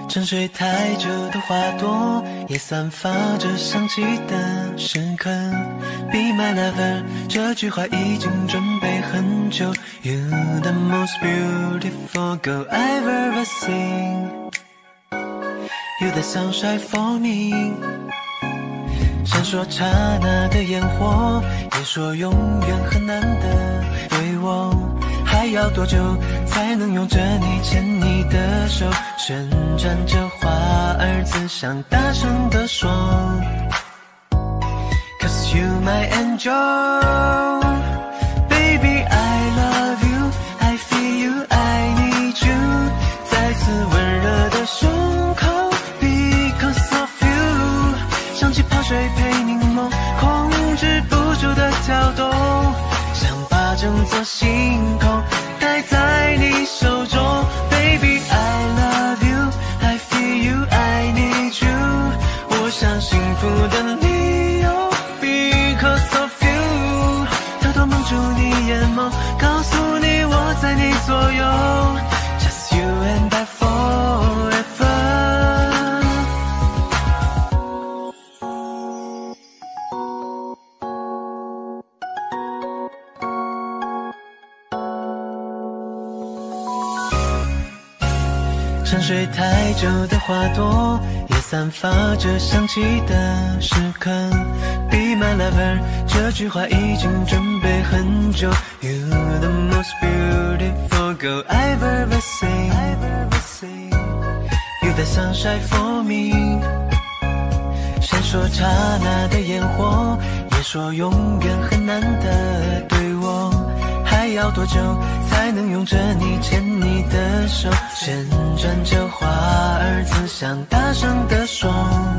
沉睡太久的花朵，也散发着香气的时刻。Be my lover， 这句话已经准备很久。You the most beautiful girl I've ever seen。You the sunshine for me。闪烁刹那的烟火，也说永远很难得。对我还要多久才能拥着你牵你的手，旋转着花儿自想大声地说 Cause you my angel Baby I love you I feel you I need you 再次温热的胸口 Because of you 像气泡水配柠檬控制不住的跳动，想把整座星空带在你手中 Baby I love you I feel you I need you 我想幸福的理由 Because of you 偷偷蒙住你眼眸，告诉你我在你左右 Just you and I forever。 沉睡太久的花朵，也散发着香气的时刻。Be my lover， 这句话已经准备很久。You the most beautiful girl I've ever seen。You the sunshine for me。闪烁刹那的烟火，也说永远很难得。对我还要多久才能拥着你牵你的手，旋转着花儿自想大声地说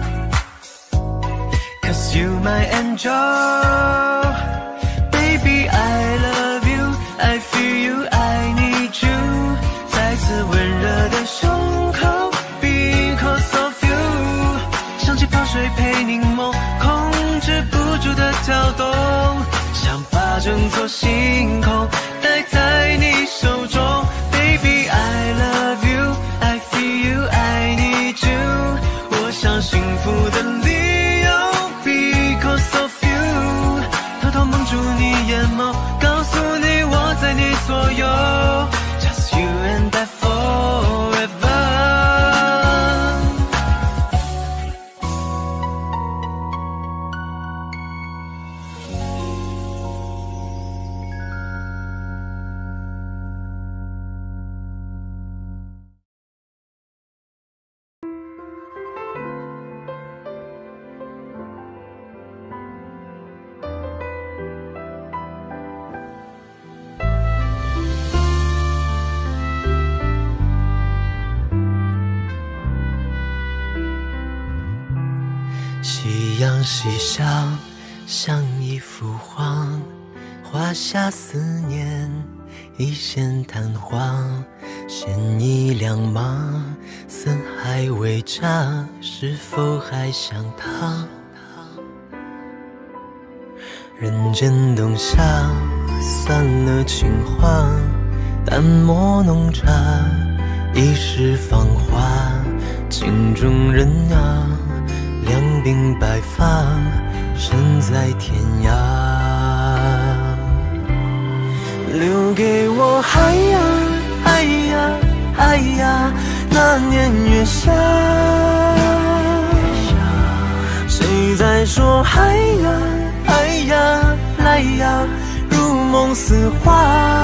Cause you my angel Baby I love you I feel you I need you 再次温热的胸口 Because of you 像气泡水配柠檬控制不住的跳动，想把整座星空带在你手中 Baby I love you I feel you I need you 我想幸福的理由 Because of you 偷偷蒙住你眼眸，告诉你我在你左右 Just you and I forever。夕阳西下，像一幅画，画下思念，一线昙花。牵一辆马，四海为家，是否还想他？人间冬夏，散了情话，淡墨浓茶，一世芳华。镜中人啊，两鬓白发，身在天涯。留给我海呀海呀海呀，那年月下，谁在说海呀海呀来呀，如梦似花。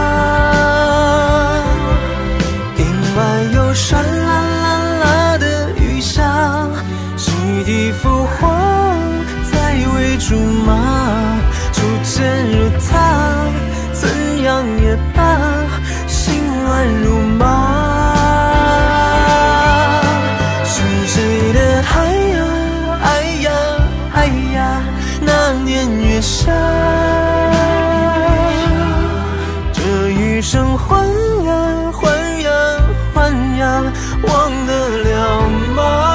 营外有山啦啦啦的雨下，几地浮华在为竹马。初见如他，怎样也罢，心乱如麻。是谁的海呀海呀海呀，那年月下，这一生还呀还呀还呀，忘得了吗？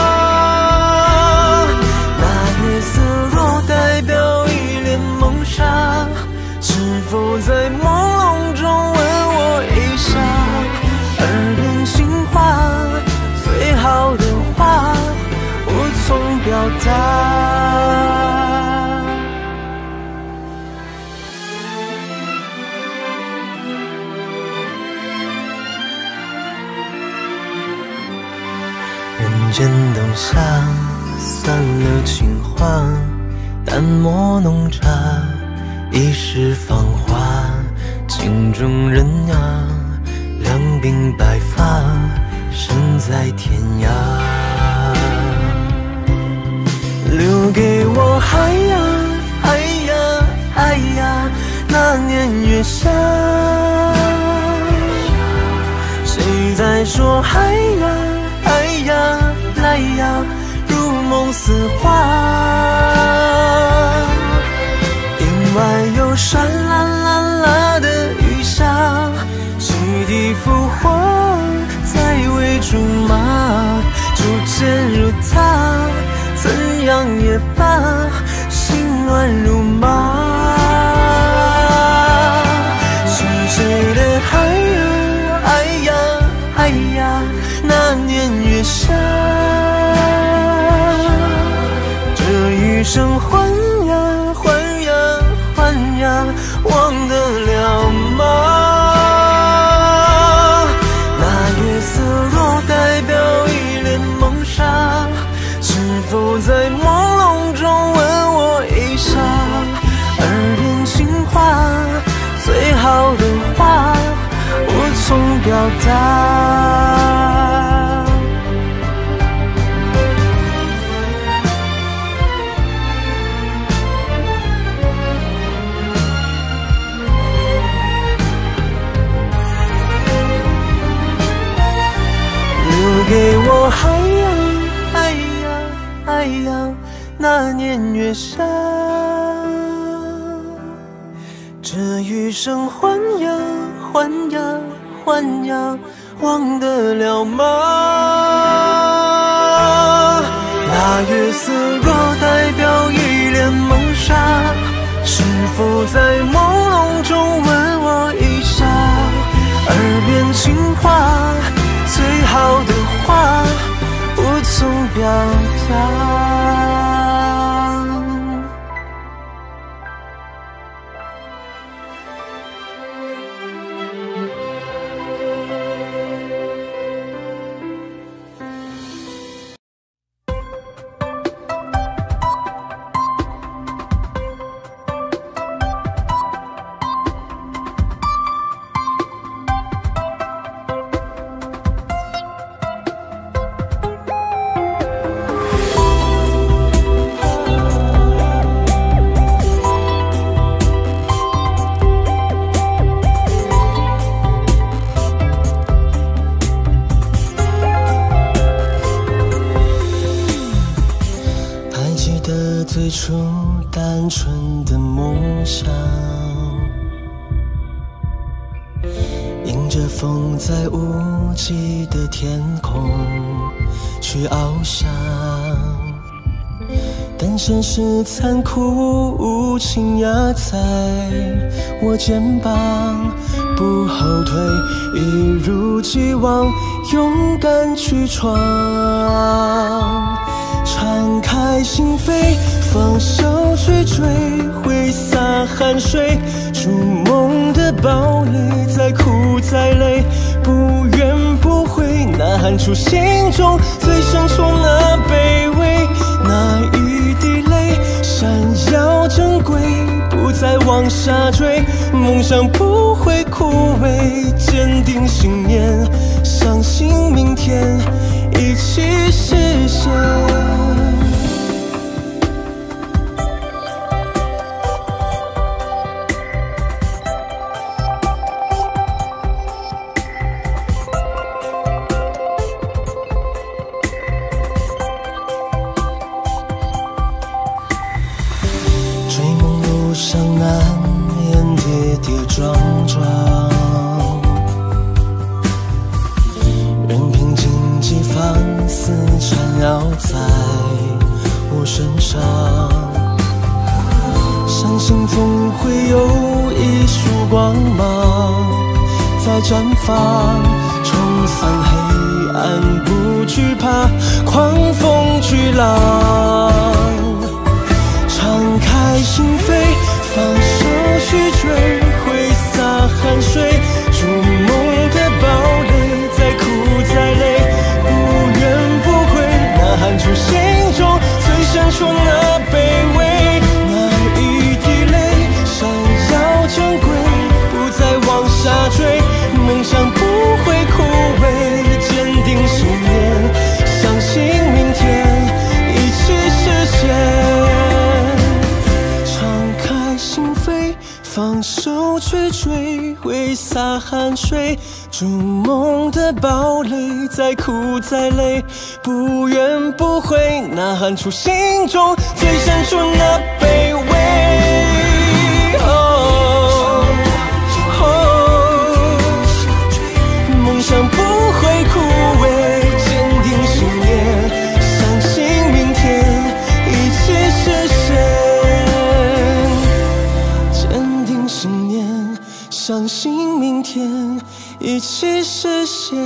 那月色若代表一帘梦纱，是否在朦胧中吻我一下？耳边情话最好表达。人间灯下，散了情话，淡墨浓茶，一世芳华。镜中人啊，两鬓白发，身在天涯。留给我海呀海呀海呀，那年月下。谁在说海呀海呀来呀，如梦似花。营外有山啦啦啦的雨下，洗涤浮华，再为竹马。竹剑如他，怎样也罢，心乱如麻。是谁的海呀海呀海呀，那年月下。这余生还呀还呀还呀，忘得了吗？那月色若代表一帘梦纱，是否在朦胧中问我一声？耳边情话，最好的话无从表达。留给我海呀海呀海呀，那年月下。这余生还呀还呀还呀，忘得了吗？那月色若代表一帘梦纱，是否在朦胧中问我一声？耳边情话，最好的话无从表达。最初单纯的梦想，迎着风在无际的天空去翱翔，但现实残酷无情压在我肩膀，不后退，一如既往勇敢去闯。敞开心扉，放手去追，挥洒汗水，筑梦的堡垒，再苦再累，不怨不悔，呐喊出心中最深处那卑微，那一滴泪，闪耀珍贵，不再往下坠，梦想不会枯萎，坚定信念，相信明天一起实现。绽放，冲散黑暗，不惧怕狂风巨浪。敞开心扉，放手去追，挥洒汗水，筑梦的堡垒，再苦再累，不怨不悔，呐喊出心中最深处那卑微，那一滴泪，想要珍贵，不再往下坠，梦想不会枯萎，坚定信念，相信明天一起实现。放手去追，挥洒汗水，筑梦的堡垒，再苦再累，不怨不悔，呐喊出心中最深处那卑微。梦想不会枯萎，坚定信念，相信明天一起实现。信念，相信明天一起实现。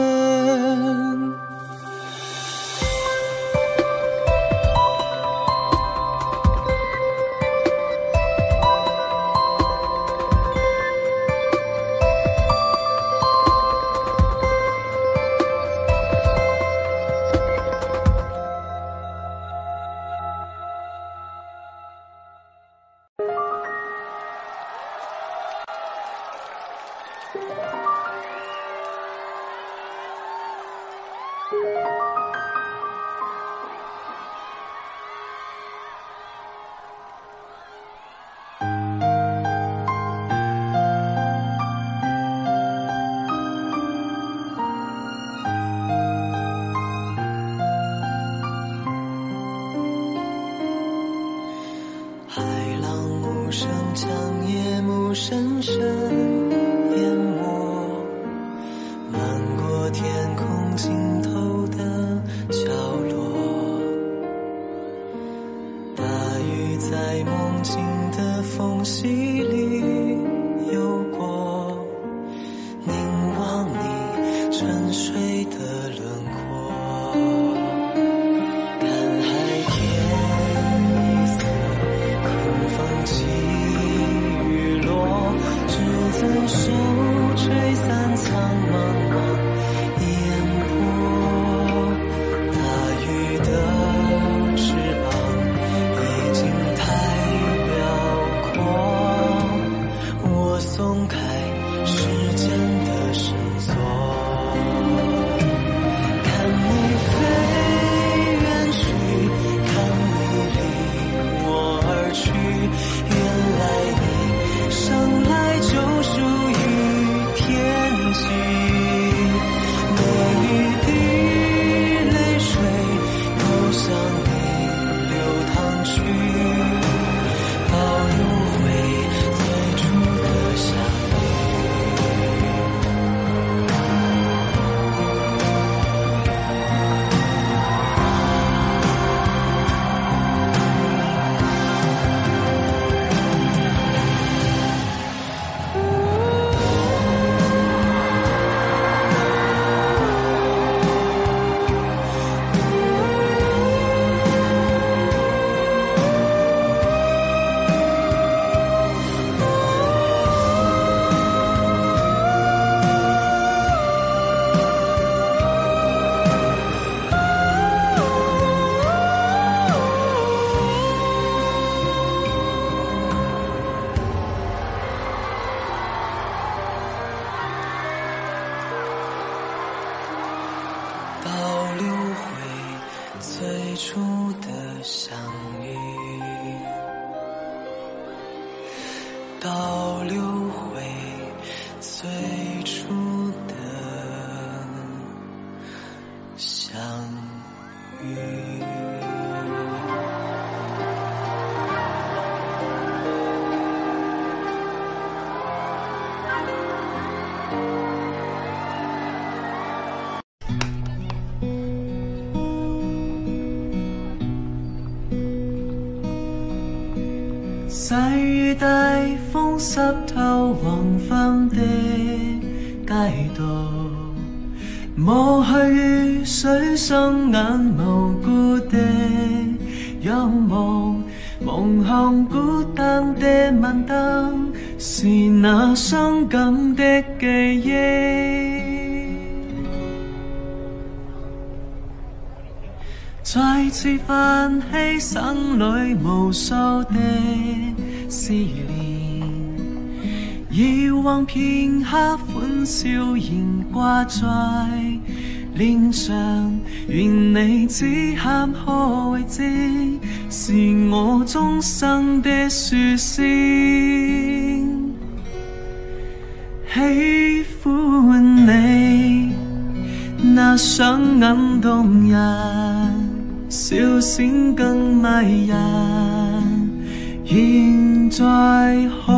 深深淹没，漫过天空尽头的角落。大雨在梦境的缝隙里游过，凝望你沉睡的轮廓。看海天一色，空风起雨落，只曾手吹散苍茫茫烟波。大雨的翅膀已经太辽阔，我松开时间的绳索，看你飞远去，看你离我而去，原来你生来就属于天际。每一滴泪水都向你流淌去，保留回最初的相遇。保留回最初的相遇，保留回最初的相遇。 細雨帶風濕透黃昏的街道， 抹去雨水雙眼無辜的仰望，望向孤單的晚燈，是那傷感的記憶。再次泛起心裏無數的思念，以往片刻歡笑仍掛在臉上，願你此刻可為知，是我終生的書仙。喜歡你那雙眼動人，笑閃更迷人，現在可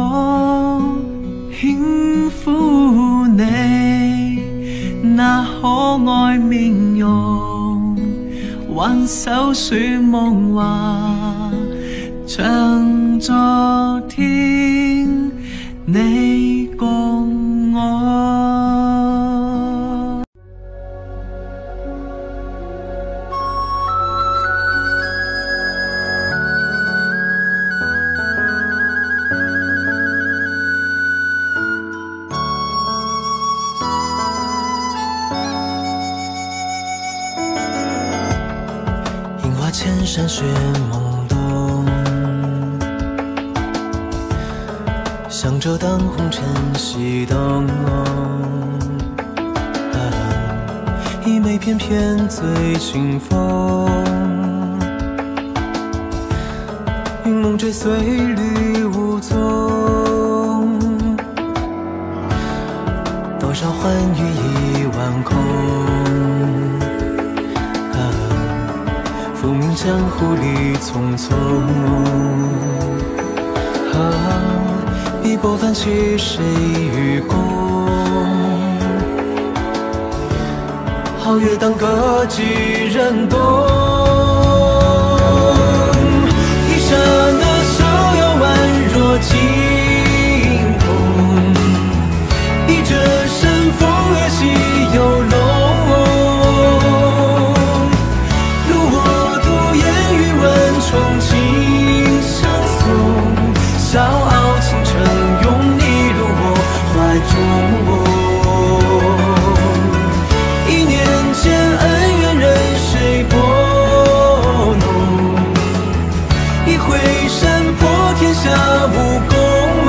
輕撫你那可愛面容，挽手說夢話，像昨天你共我。 千山雪朦胧，想着当红尘西东，一枚翩翩醉清风，云梦追随绿无踪，多少欢愉一万空，浮名江湖里匆匆，碧波泛起谁与共？皓月当歌几人懂？一刹那逍遥宛若惊鸿，一折身风月西游龙。重情相送，笑傲倾城，拥你入我怀中。一念间恩怨任谁拨弄，一回山破天下无功。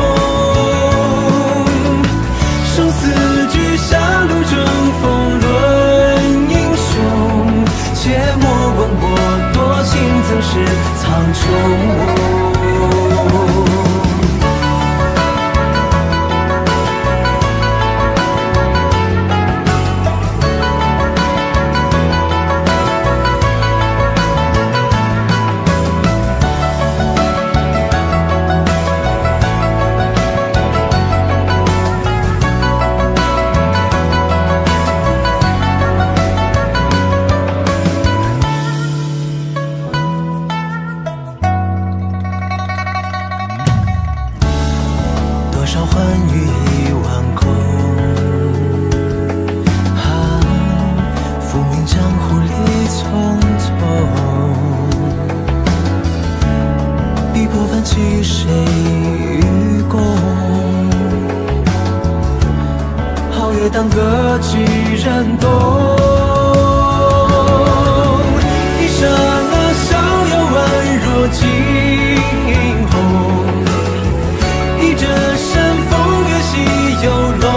生死局下路争锋论英雄，切莫问我多情怎是苍穹。当歌几人懂？一刹那逍遥宛若惊鸿，一折山风月西游龙。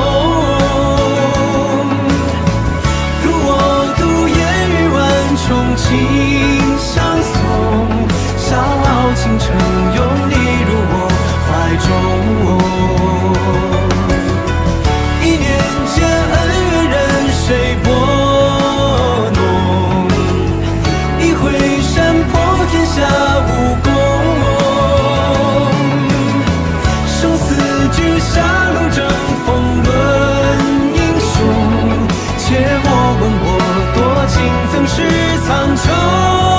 如我独烟雨万重情相送，笑傲倾城，拥你入我怀中。谁拨弄？一回山破天下无功。生死局下路争锋论英雄，切莫问我多情怎是苍穹。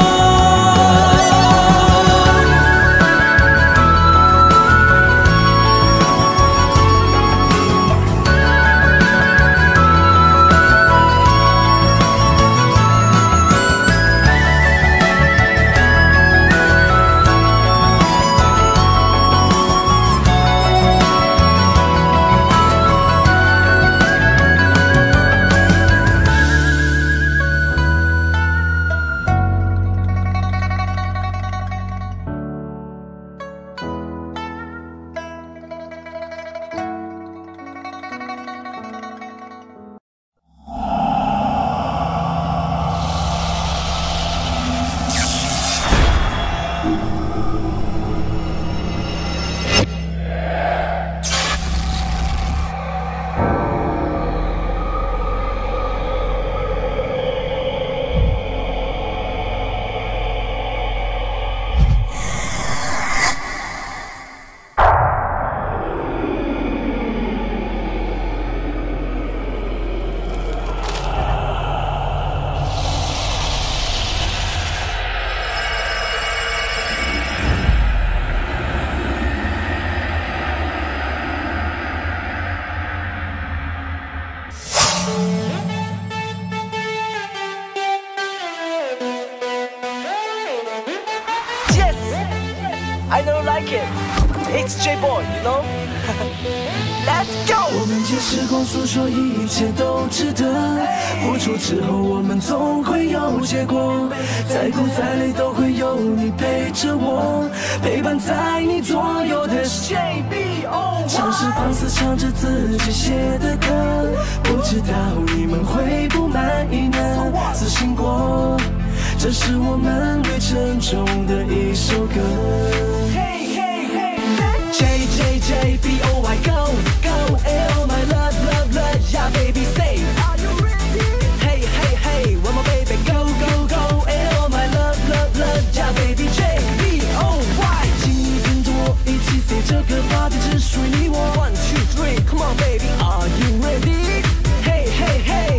I don't like it. It's J-Boy, you know? Let's go! 我们借时光诉说，一切都值得。付出之后，我们总会有结果。再苦再累，都会有你陪着我，陪伴在你左右的是 JBO。尝试放肆唱着自己写的歌，不知道你们会不满意呢？自信过，这是我们旅程中的一首歌。JJJBOY go go L my love love love yeah baby say Are you ready? Hey hey hey one more baby go go go L my love love love yeah baby JBOY 请你跟着我一起 say 这个 party 只属于你我 One two three come on baby Are you ready? Hey hey hey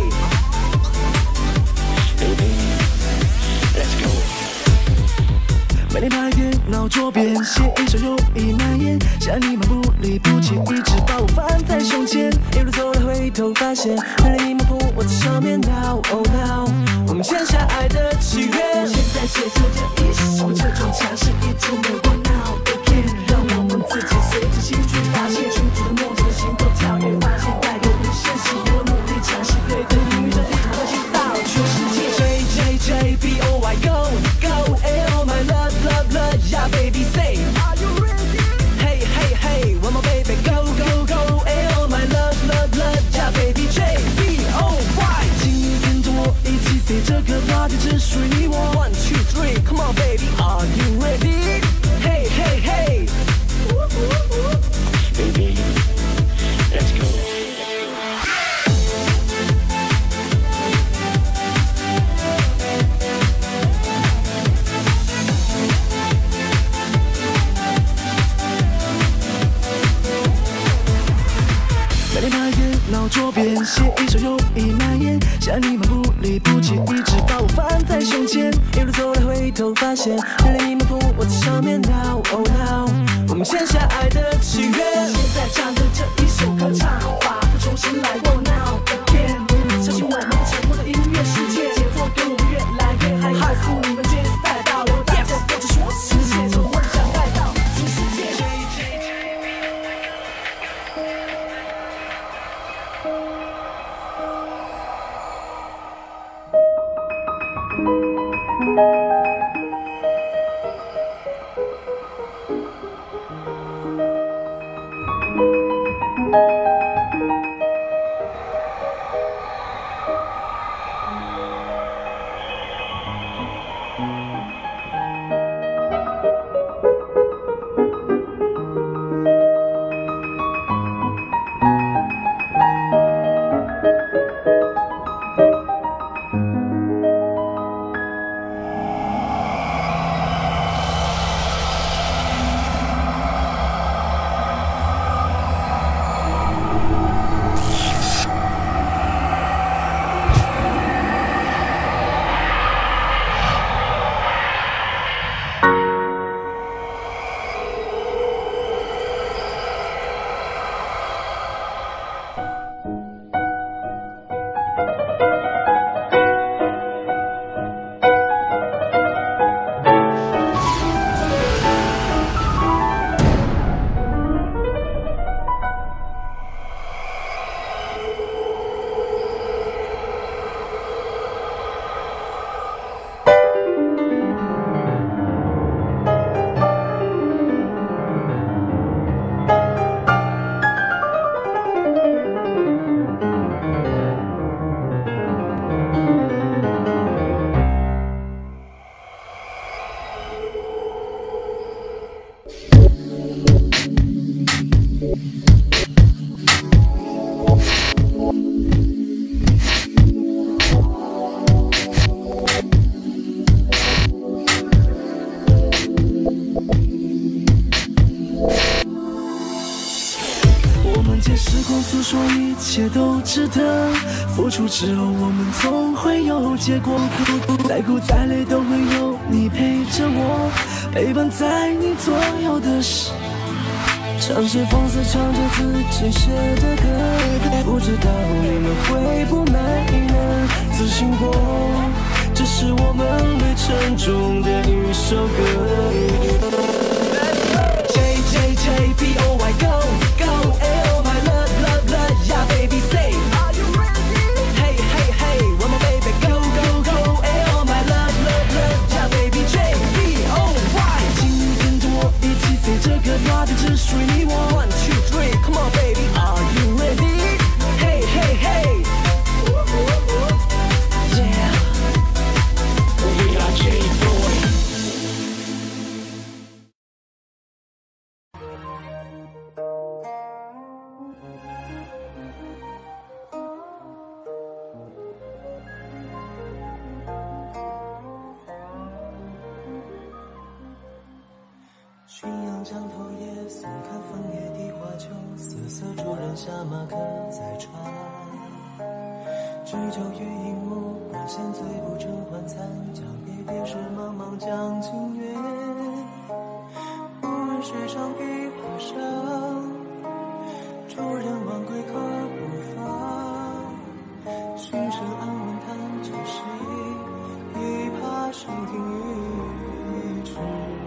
Baby let's go 每天拍电脑桌边写一首又一难言，想你们不离不弃，一直把我放在胸前。一路走来回头发现，原来你们捧我在上面 Now oh now， 我们签下爱的契约。现在写着这一首，这种强势一出没我 Now again， 让我们自己随着心去发现，群主的梦想的心都跳跃，发现带有无限希望，努力尝试对的女人，和心到全世界。JJJBOY go go L my love love love yeah baby say Are you ready? Hey hey hey one more baby go go go L my love love love yeah baby JBOY 请你跟着我一起 say 这个 party 只属于你我 One two three come on baby Are you ready? Hey hey hey Baby let's go每天拍电脑桌边写一首又一难言，想你们不离不弃，一直把我放在胸前。一路走来回头发现，原来你们捧我在上面 Now oh now， 我们签下爱的契约。现在唱着这一首歌唱好吧，重新来过 Now again， 相信我们沉默的音乐世界，节奏跟我们越来越嗨，告诉你们这次带到我大家跟着说实现，从梦想带到全世界。诉说一切都值得，付出之后我们总会有结果。再苦再累都会有你陪着我，陪伴在你左右的是尝试放肆唱着自己写的歌，不知道你们会不满意呢？自信过，这是我们旅程中的一首歌。 飞这个花地只属于你我。One two three, come on baby, are you ready? Hey hey hey, yeah, we are J-Boy。 驯养墙头叶，松看枫叶的花球，瑟瑟主人下马客在船。举酒与银幕，管弦醉不成欢惨，将别别时茫茫江浸月。无论水上与海上，主人忘归客不发。寻声安稳叹旧事，一怕声听雨止。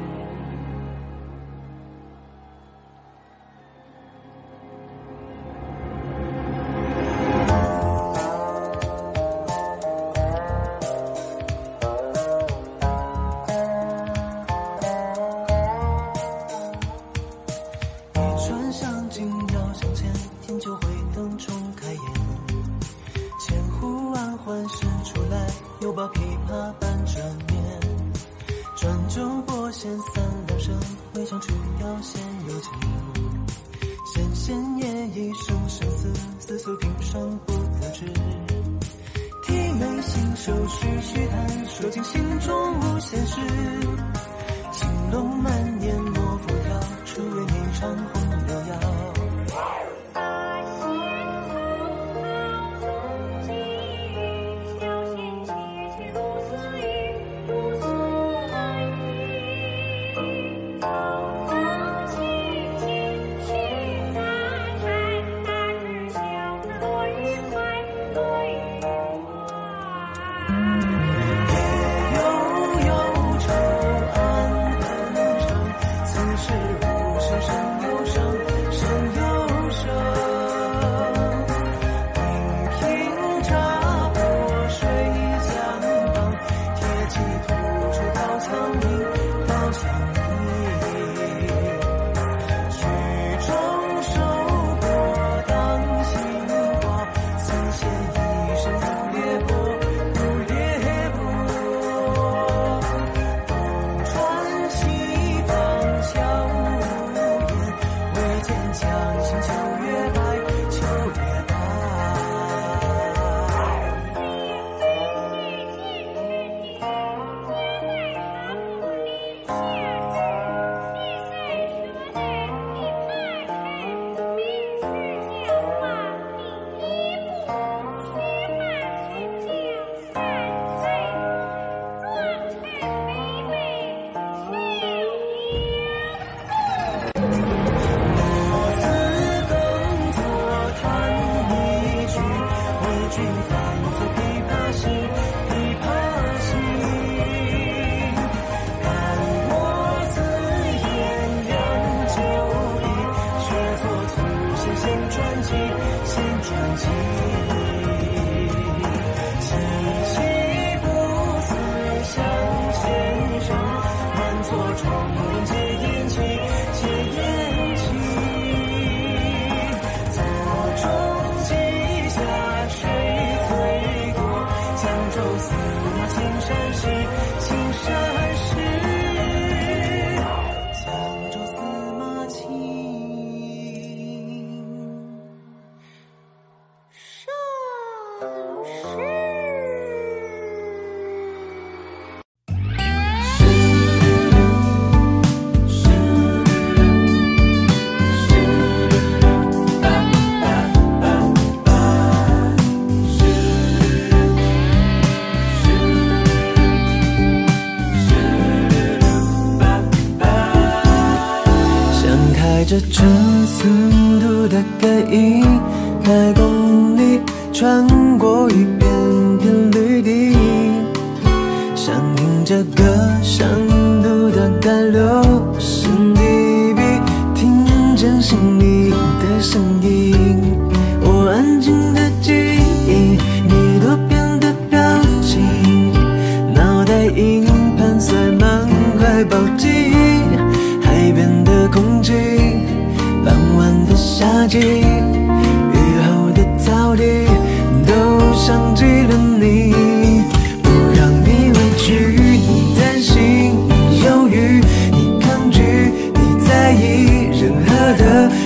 着纯速度的感应，100公里穿过一片片绿地，想听着歌响度的干流，身体比听见心里的声音。我安静的记忆，你多变的表情，脑袋硬盘塞满块宝记，海边的空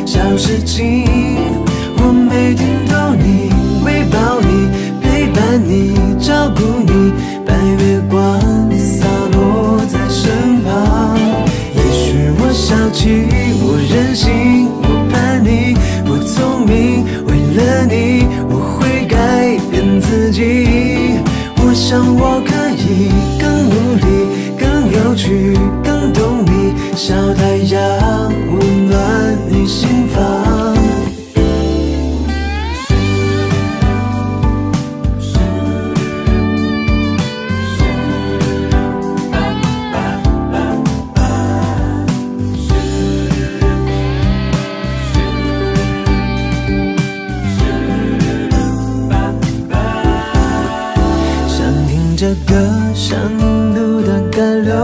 小事情。我每天都你喂饱你，陪伴你，照顾你，白月光洒落在身旁。也许我小气，我任性，我叛逆，我聪明，为了你我会改变自己。我想我可以更努力，更有趣，更懂你，小太阳温暖你心房。这歌响度大概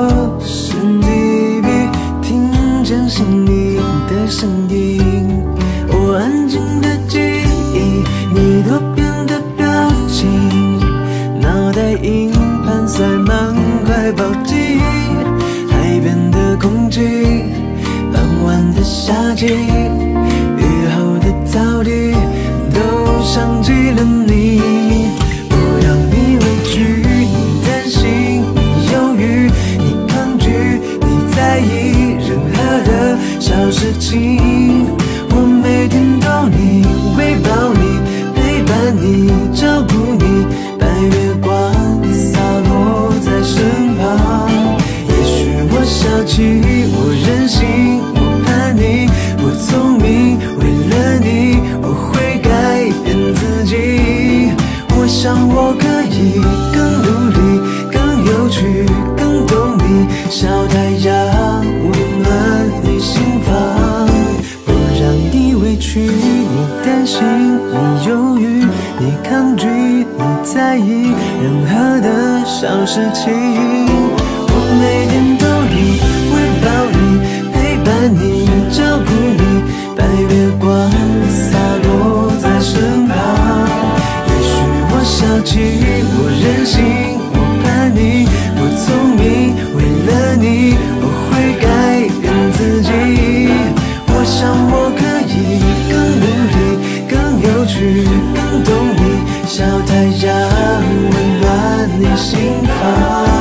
60 dB， 听见是你的声音，我安静的记忆，你多变的表情，脑袋硬盘塞满块宝记，海边的空气，傍晚的夏季，雨后的草地，都想起了你。不让你委屈，你犹豫，你抗拒，你在意任何的小事情。我每天都你喂饱你，陪伴你，照顾你，白月光洒落在身旁。也许我小气，我任性，我叛逆，我聪明，为了你我会改变自己。我想我可以更努力，更有趣，更懂你，小太阳温暖你心房。不让你委屈，你担心，你犹豫，你抗拒，你在意任何的小事情。我每天都你喂饱你，陪伴你，照顾你，白月光洒落在身旁。我小气，我任性，我叛逆，我聪明，为了你我会改变自己。我想我可以更努力，更有趣，更懂你，小太阳温暖你心房。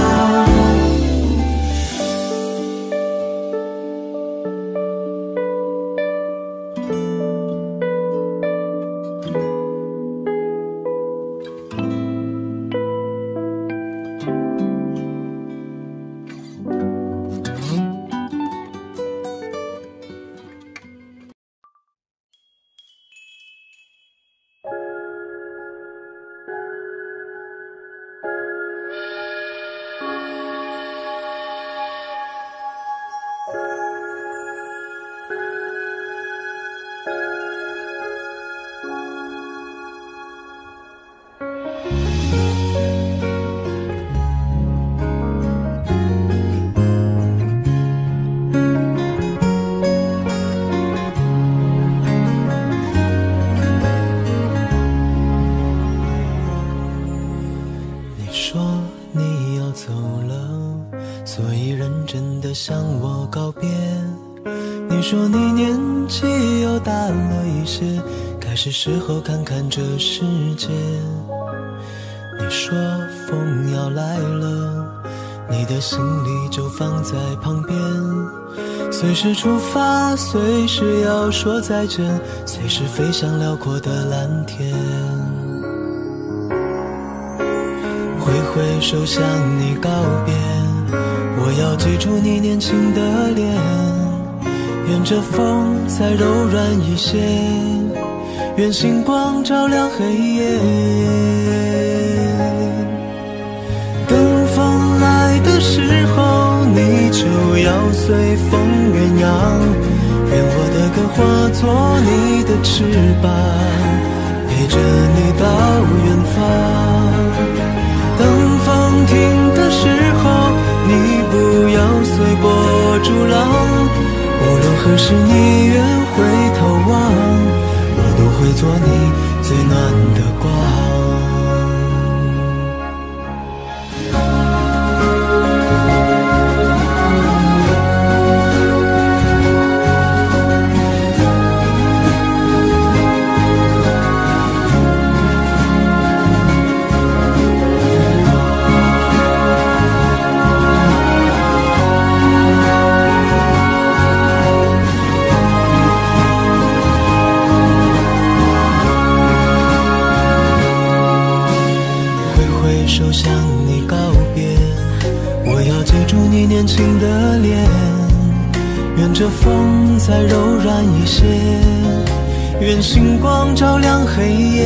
向我告别，你说你年纪又大了一些，该是时候看看这世界。你说风要来了，你的行李就放在旁边，随时出发，随时要说再见，随时飞向辽阔的蓝天。挥挥手向你告别，我要记住你年轻的脸，愿这风再柔软一些，愿星光照亮黑夜。等风来的时候，你就要随风远扬，愿我的歌化作你的翅膀，陪着你到远方。等风停的时候，你不要随波逐浪，无论何时你愿回头望，我都会做你最暖的光。 愿这风再柔软一些，愿星光照亮黑夜。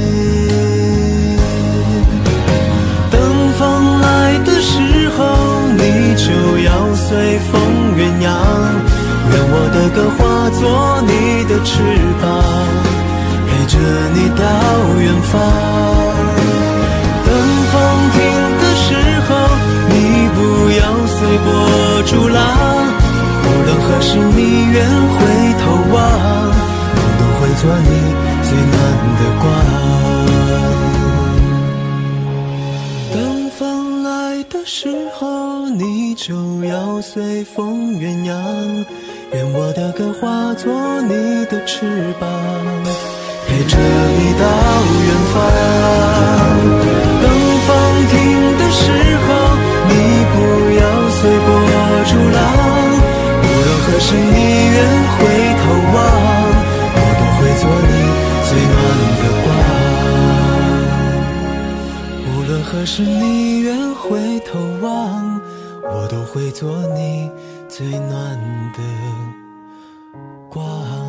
等风来的时候，你就要随风远扬，愿我的歌化作你的翅膀，陪着你到远方。等风停的时候，你不要随波逐浪，无论何时你愿回头望，我都会做你最暖的光。等风来的时候，你就要随风远扬，愿我的歌化作你的翅膀，陪着你到远方。等风停的时候，你不要随波逐浪，无论何时你愿回头望，我都会做你最暖的光。无论何时你愿回头望，我都会做你最暖的光。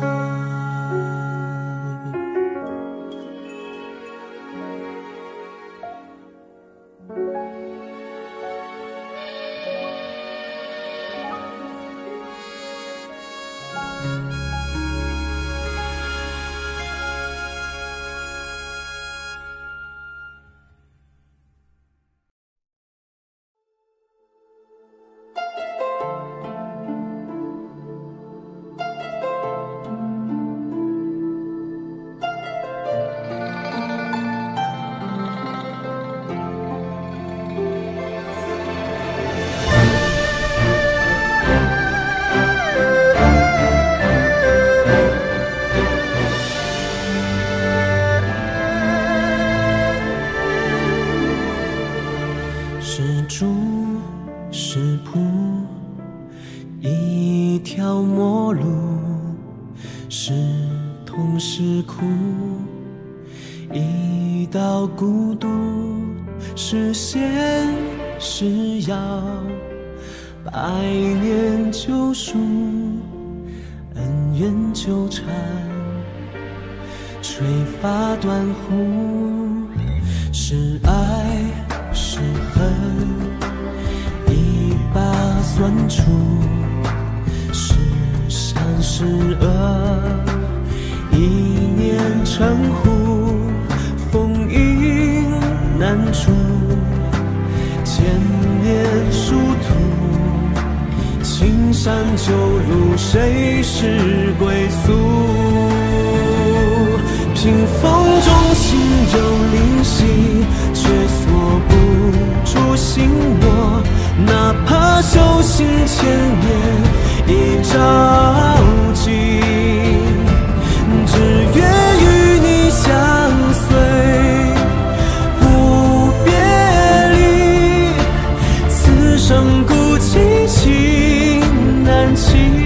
是猪是仆，一条陌路，是痛是苦，一道孤独，是仙是妖，百年救赎，恩怨纠缠，吹发断胡，是爱是恨，一把算出，是善是恶，一念成湖，风雨难除，千年殊途，青山旧路，谁是归宿？屏风中心有灵犀，却锁不住心魔，哪怕修行千年一朝夕，只愿与你相随不别离，此生孤寂情难弃。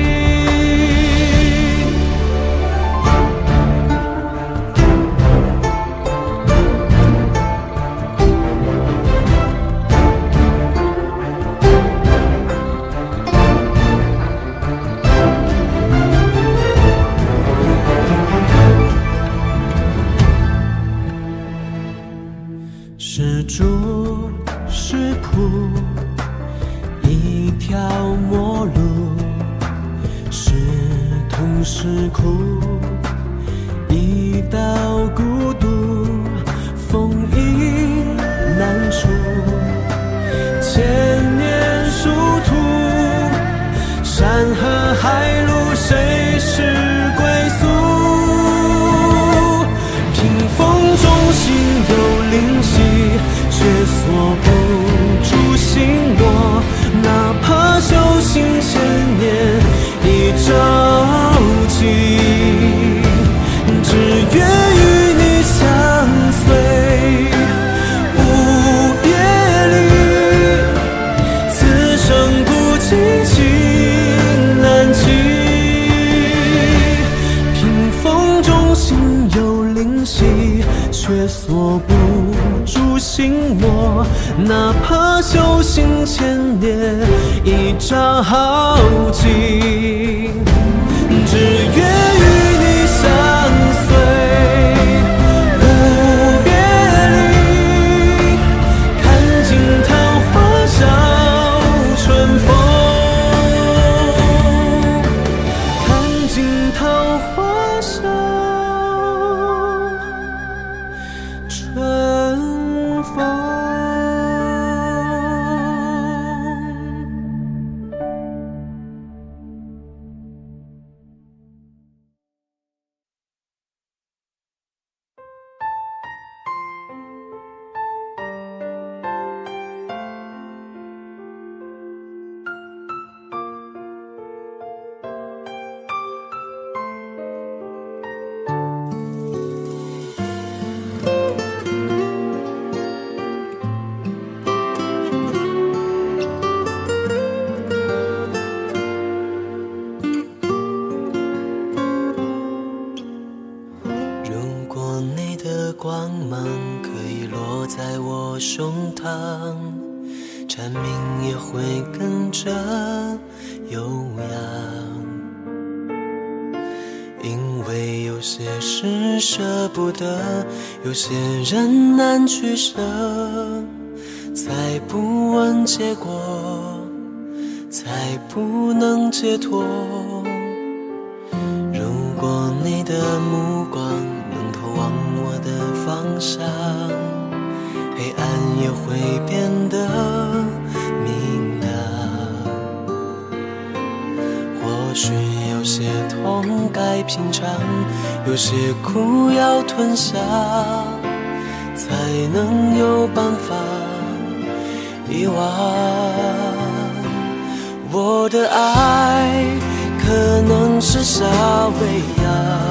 是猪是仆，一条陌路，是痛是苦，一道孤独，风雨难除，千年殊途，山河海路，谁是归宿？屏风中心有灵犀，却锁不住心魔，哪怕修行千年一朝夕，只愿与你相随不别离，此生孤寂情难弃。屏风中心有灵犀，却锁不住心心魔，哪怕修行千年，一朝尽，只愿与你相随，不别离。看尽桃花笑春风，看尽桃花笑春风。 光芒可以落在我胸膛，蝉鸣也会跟着悠扬，因为有些事舍不得，有些人难取舍，才不问结果，才不能解脱。如果你的目光能投往我的方向，黑暗也会变得明亮。或许有些痛该品尝，有些苦要吞下，才能有办法遗忘。我的爱可能是夏威夷，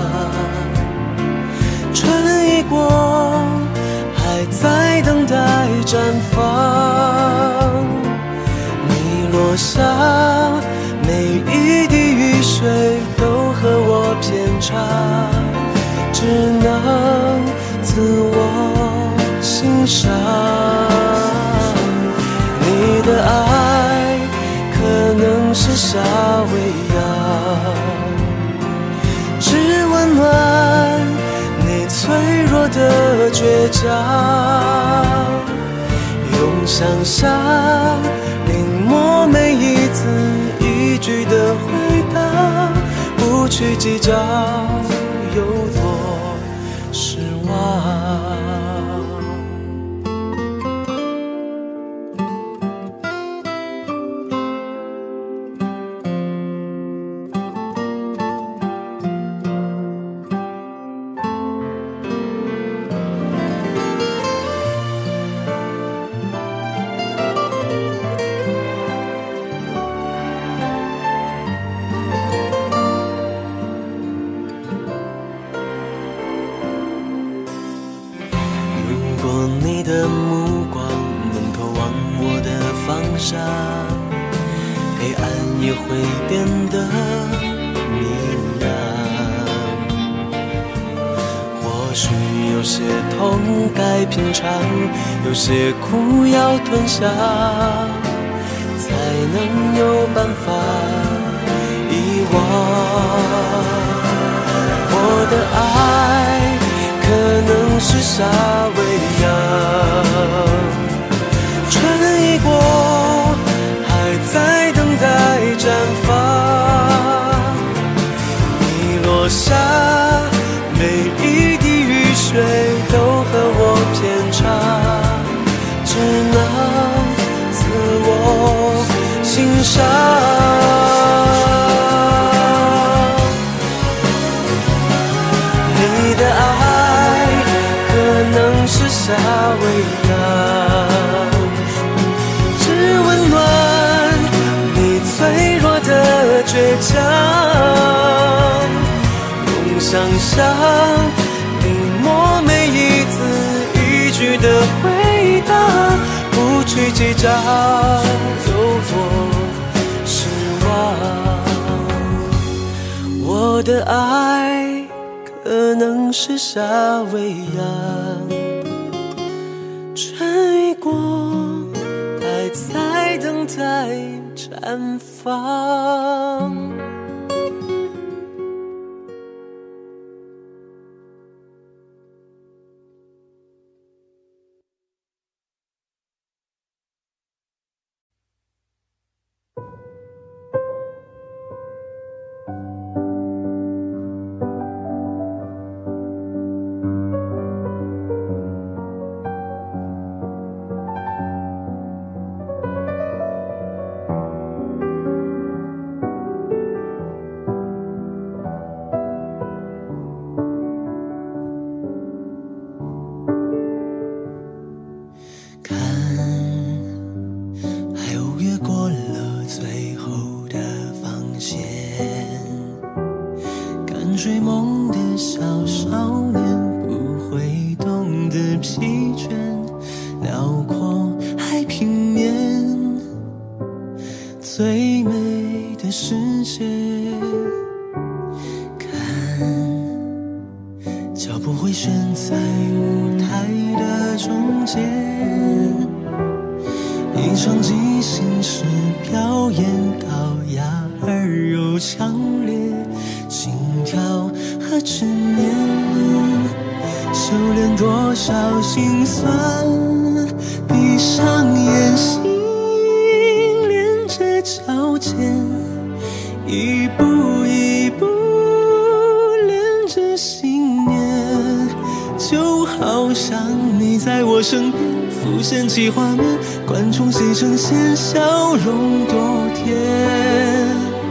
春已过，还在等待绽放。你落下，每一滴雨水都和我偏差，只能自我欣赏。你的爱可能是夏威夷，只温暖你脆弱的倔强，用想象临摹每一字一句的回答，不去计较有多失望。黑暗也会变得明亮。或许有些痛该品尝，有些苦要吞下，才能有办法遗忘。我的爱可能是夏威夷，春已过，在等待绽放。你落下，每一滴雨水都和我偏差，只能自我欣赏。你的爱可能是夏威夷，只温暖脆弱的倔强，用想象临摹每一字一句的回答，不去计较有多失望。我的爱可能是夏威夷，春光还在等待绽放。 追梦的小少年，不会懂得疲倦，辽阔海平面，最美的世界。看，脚步回旋在舞台的中间，一场即兴式表演，高雅而又强烈，心跳和执念，修炼多少心酸，闭上眼，心连着脚尖，一步一步连着信念，就好像你在我身边，浮现起画面，观众席呈现，笑容多甜。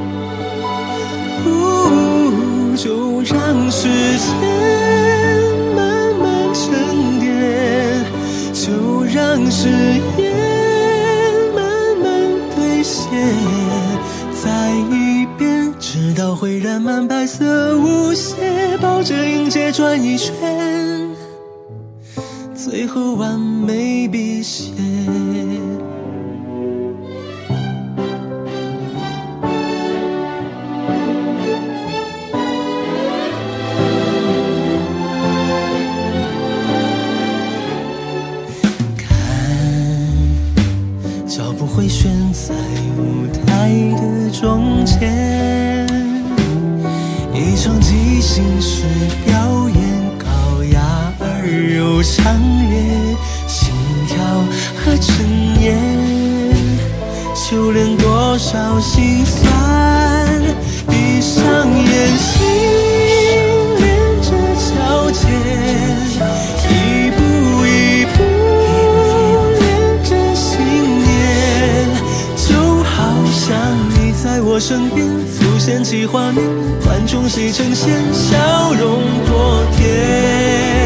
就让时间慢慢沉淀，就让誓言慢慢兑现，再一遍，直到会染满白色舞鞋，抱着迎接转一圈，最后完美毕谢。回旋在舞台的中间，一场即兴式表演，高雅而又强烈，心跳和执念，修炼多少心酸，闭上眼，心连着脚尖，一步一步像你在我身边，浮现起画面，观众席呈现，笑容多甜。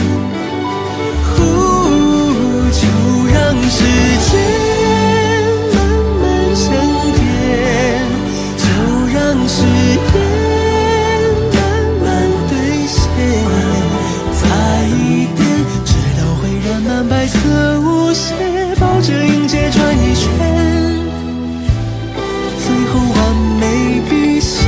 就让时间慢慢沉淀，就让誓言慢慢兑现，再一遍，直到会染满白色舞鞋，抱着迎接转一圈，最后完美毕谢。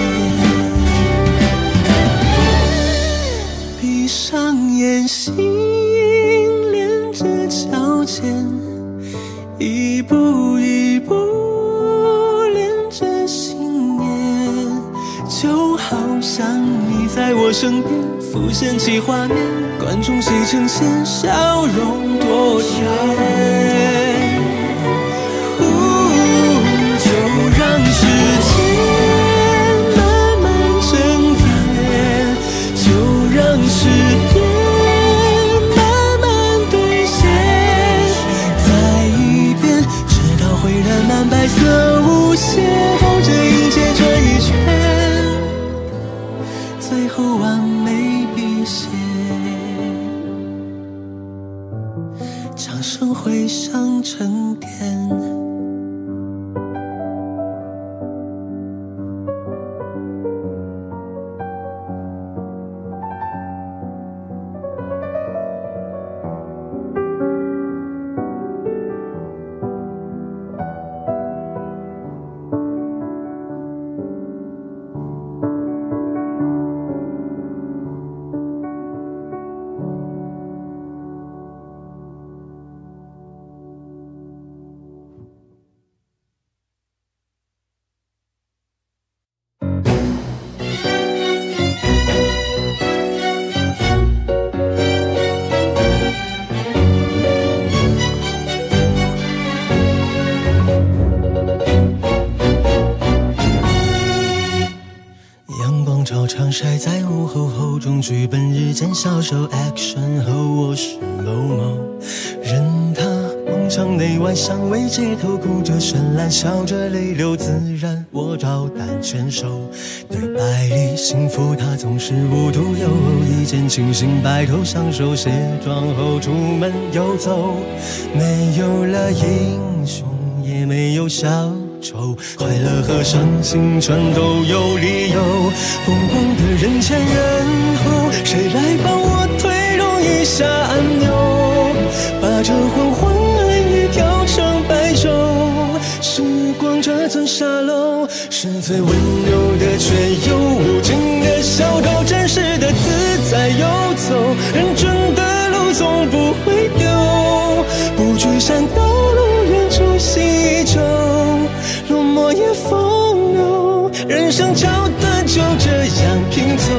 闭上眼，心连着脚尖，一步一步连着信念，就好像你在我身边，浮现起画面，观众席呈现，笑容多甜。让时间慢慢沉淀，就让誓言慢慢兑现，再一遍，直到会染满白色舞鞋，抱着迎接转一圈，最后完美毕谢。掌声回响光照常晒在午后，厚重剧本日渐消瘦 action 后我是某某人，他梦场内外相偎街头，哭着绚烂笑着泪流自然，我照单全收，对白里幸福他总是无独有偶，一见清醒白头相守，卸妆后出门游走，没有了英雄也没有小丑，快乐和伤心全都有理由，疯狂的人前人后，谁来帮我推动一下按钮，把这昏黄爱意调成白昼，时光这座沙漏是最温柔的却又无尽的小偷，真实的自在游走，认真的路总不会丢，不去闪道路远处心依旧，落寞也风流，人生桥段就这样拼凑。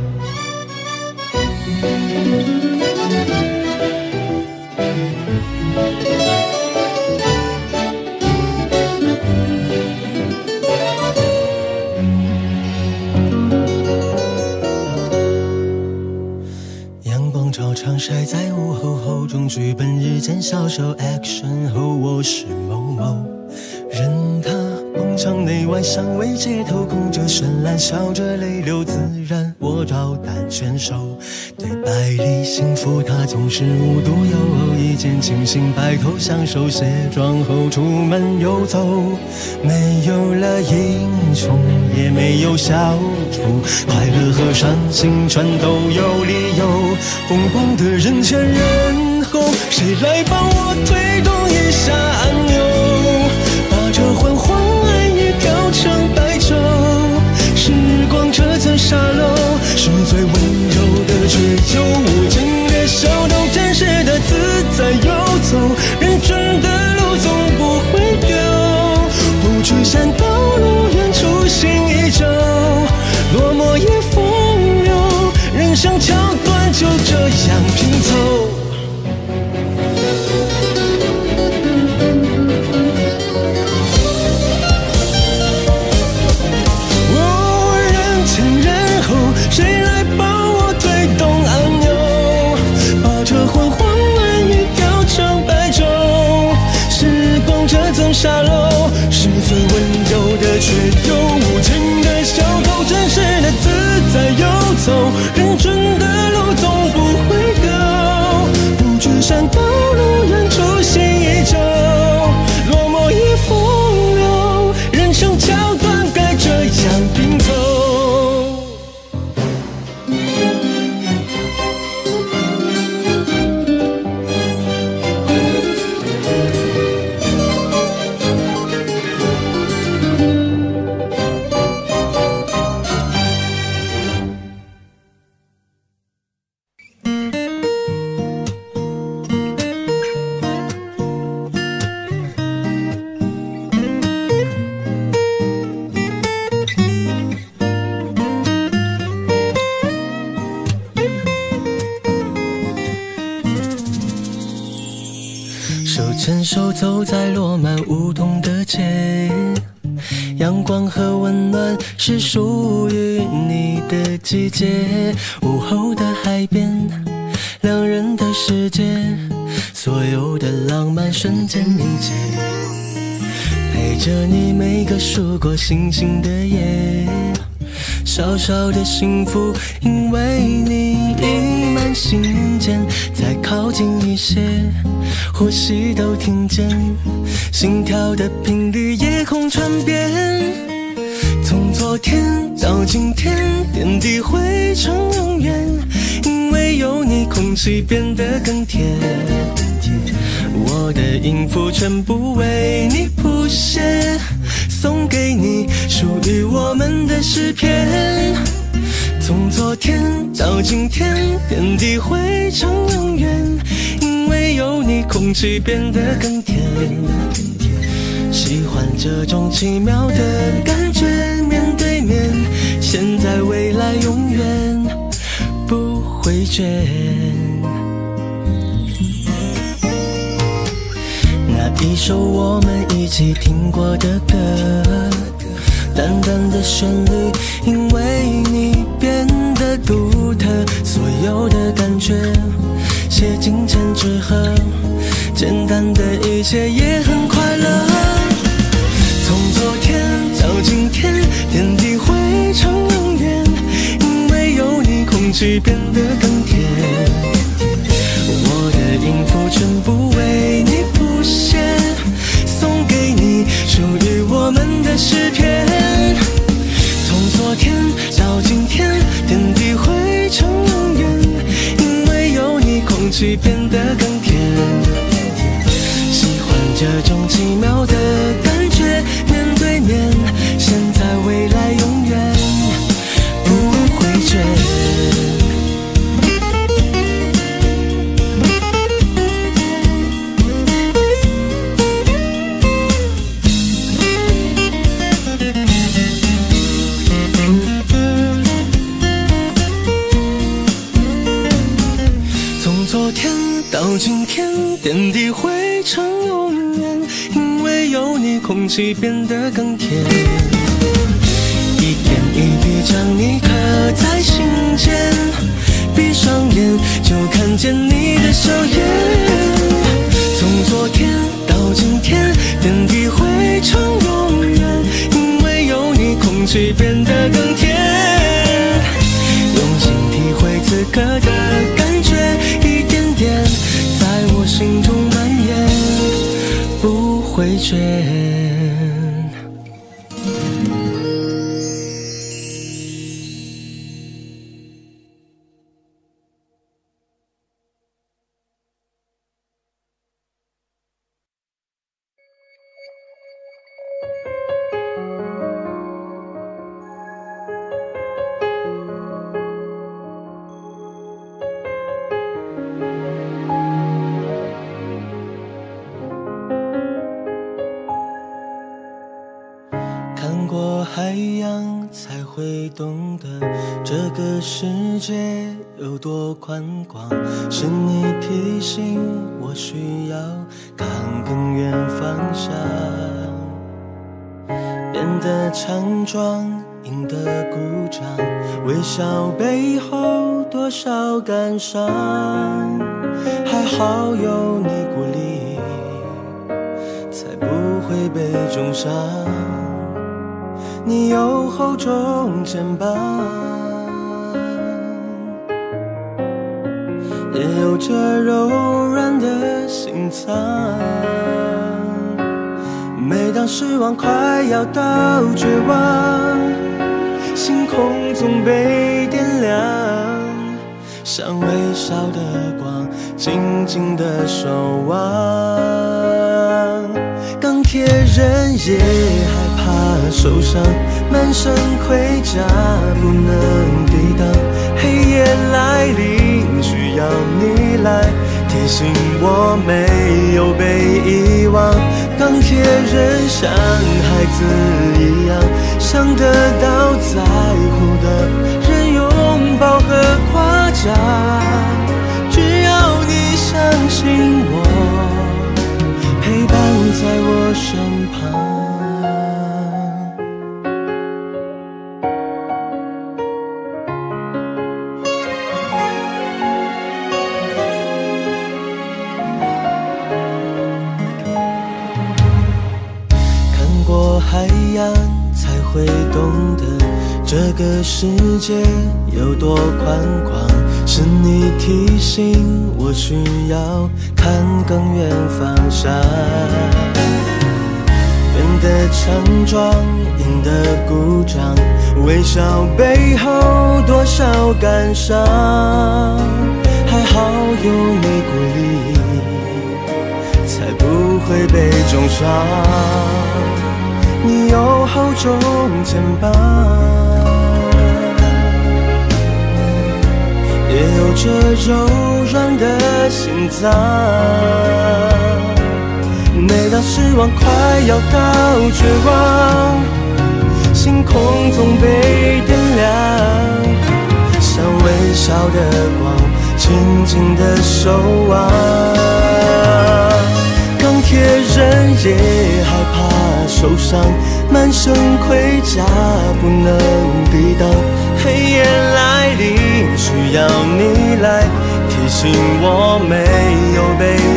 阳光照常晒在午后，厚重剧本日渐消瘦 action 后我是某某人，他梦场内外相偎街头，哭着绚烂笑着泪流自然，我照单全收，对白里幸福他总是无独有偶，一见清醒白头相守，卸妆后出门游走，没有了英雄也没有小丑，快乐和伤心全都有理由，疯狂的人前人后，谁来帮我推动一下按钮，把这昏黄爱意调成白昼，时光这层沙漏是最温柔的却又无尽的小偷，真实的自在游走，认真的路总不会丢，不去闪道路远处心依旧，落寞也风流，人生桥段就这样拼凑。谁来帮我推动按钮，把这昏黄爱意调成白昼，时光这层沙漏是最温柔的却又无情的小偷，真实的自在游走，认真的路总不会丢，不去闪道路远处心依旧，落寞也风流，人生桥段该这样拼凑。牵手走在落满梧桐的街，阳光和温暖是属于你的季节，午后的海边，两人的世界，所有的浪漫瞬间凝结，陪着你每个数过星星的夜，小小的幸福因为你溢满心间，再靠近一些，呼吸都听见，心跳的频率夜空传遍，从昨天到今天，点滴汇成永远，因为有你空气变得更甜，我的音符全部为你谱写，送给你属于我们的诗篇，从昨天到今天，点滴汇成永远，因为有你空气变得更甜，喜欢这种奇妙的感觉，面对面，现在未来永远不会倦，那一首我们一起听过的歌，淡淡的旋律，因为你合，简单的一切也很快乐。从昨天到今天，点滴汇成永远，因为有你，空气变得更甜。我的音符全部为你谱写，送给你属于我们的诗篇。从昨天到今天，点滴汇成永远，因为有你，空气变得更甜。喜欢这种奇妙的感觉，面对面，现在未来永远不会倦。昨天到今天，点滴汇成永远，因为有你，空气变得更甜。一点一滴将你刻在心间，闭上眼就看见你的笑颜。从昨天到今天，点滴汇成永远，因为有你，空气变得更甜。用心体会此刻的感觉，在我心中蔓延，不会倦。看过海洋才会懂得这个世界有多宽广，是你提醒我需要看更远方向。变得强壮，赢得鼓掌，微笑背后多少感伤。还好有你鼓励，才不会被重伤。你有厚重肩膀，也有着柔软的心脏。每当失望快要到绝望，星空总被点亮，像微笑的光，静静的守望。钢铁人也害怕受伤，满身盔甲不能抵挡。黑夜来临，需要你来提醒我没有被遗忘。钢铁人像孩子一样，想得到在乎的人拥抱和夸奖。只要你相信我，陪伴在我身旁。看过海洋才会懂得这个世界有多宽广，是你提醒我需要看更远方向。变得强壮，赢得鼓掌，微笑背后多少感伤。还好有你鼓励，才不会被重伤。你有厚重肩膀，也有着柔软的心脏。每当失望快要到绝望，星空总被点亮，像微笑的光，静静的守望。钢铁人也害怕受伤，满身盔甲不能抵挡。黑夜来临，需要你来提醒我没有被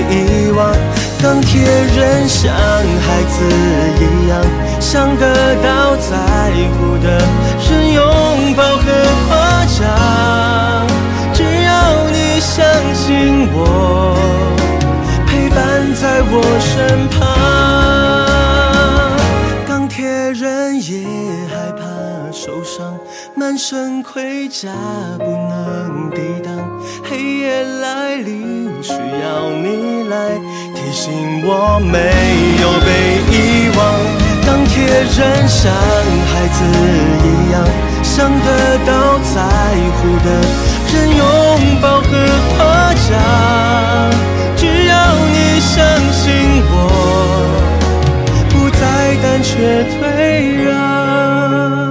钢铁人像孩子一样，想得到在乎的人拥抱和夸奖。只要你相信我，陪伴在我身旁。钢铁人也害怕受伤，满身盔甲不能抵挡。黑夜来临，需要你来提醒我没有被遗忘。钢铁人像孩子一样，想得到在乎的人拥抱和夸奖。只要你相信我，不再胆怯退让。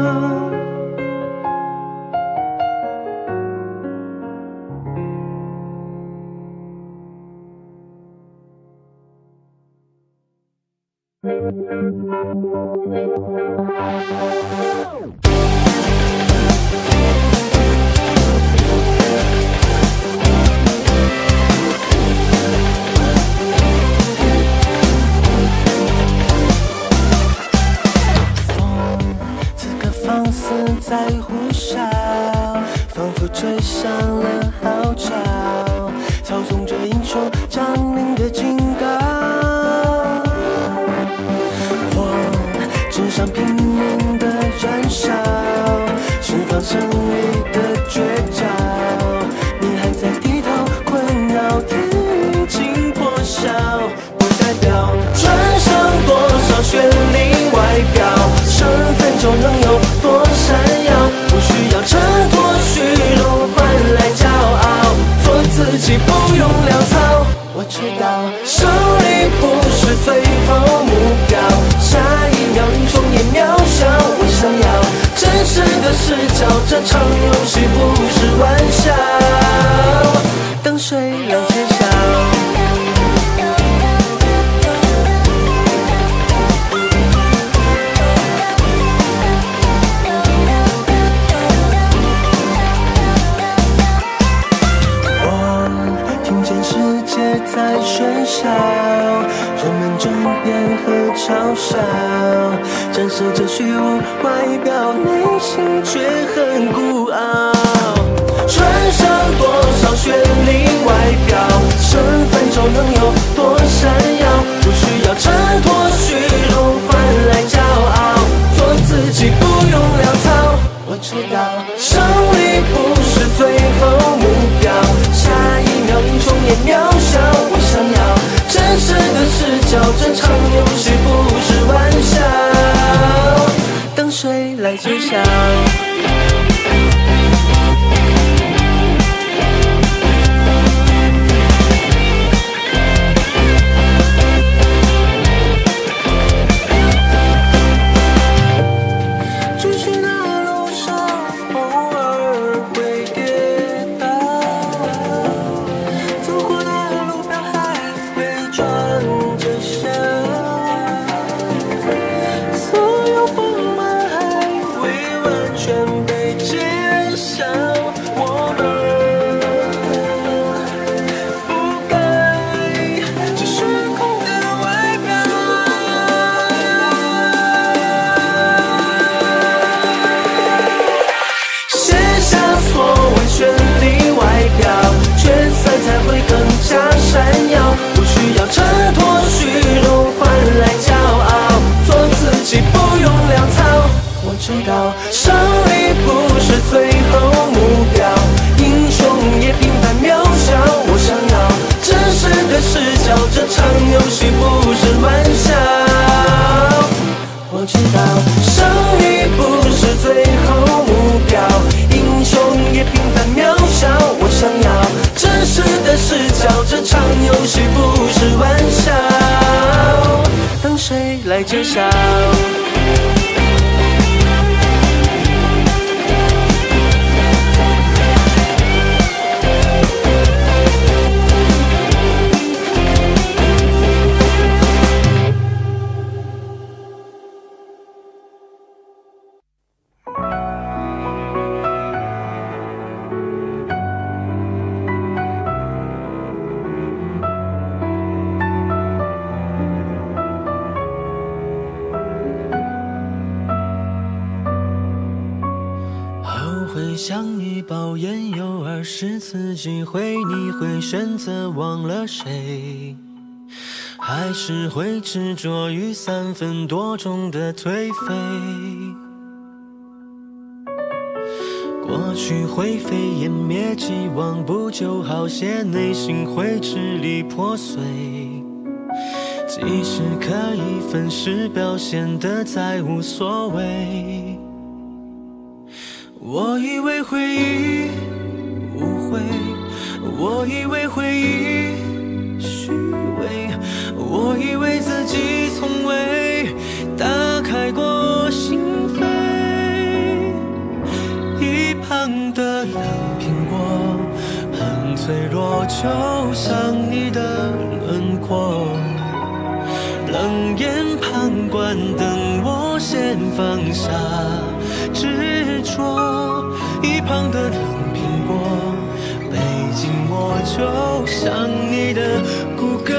在呼啸，仿佛吹响了号角，操纵着英雄降临的警告。我只想拼命的燃烧，释放胜利的绝招。你还在低头困扰，听尽破晓，不代表穿上多少绚丽外表，身份就能有多闪耀。不需要衬托虚荣换来骄傲，做自己不用潦草。我知道胜利不是最后目标，下一秒英雄也渺小。我想要真实的视角，这场游戏不是玩笑。等谁来揭晓？在喧嚣，人们争辩和嘲笑，展示着虚无外表，内心却很孤傲。穿上多少绚丽外表，身份就能有多闪耀。不需要衬托虚荣换来骄傲，做自己不用潦草。我知道胜利不是最后目标，下一秒英雄也渺小。我想要真实的视角，这场游戏不是玩笑。等谁来揭晓？知道胜利不是最后目标，英雄也平凡渺小。我想要真实的视角，这场游戏不是玩笑。我知道胜利不是最后目标，英雄也平凡渺小。我想要真实的视角，这场游戏不是玩笑。等谁来揭晓？ 会向你抱怨有20次机会，你会选择忘了谁？还是会执着于3分多钟的颓废？过去会飞烟灭，既往不咎好些，内心会支离破碎。即使可以分时表现得再无所谓。我以为回忆无悔，我以为回忆虚伪，我以为自己从未打开过心扉。一旁的冷苹果很脆弱，就像你的轮廓。冷眼旁观，等我先放下执着。一旁的冷苹果被紧握，就像你的骨骼。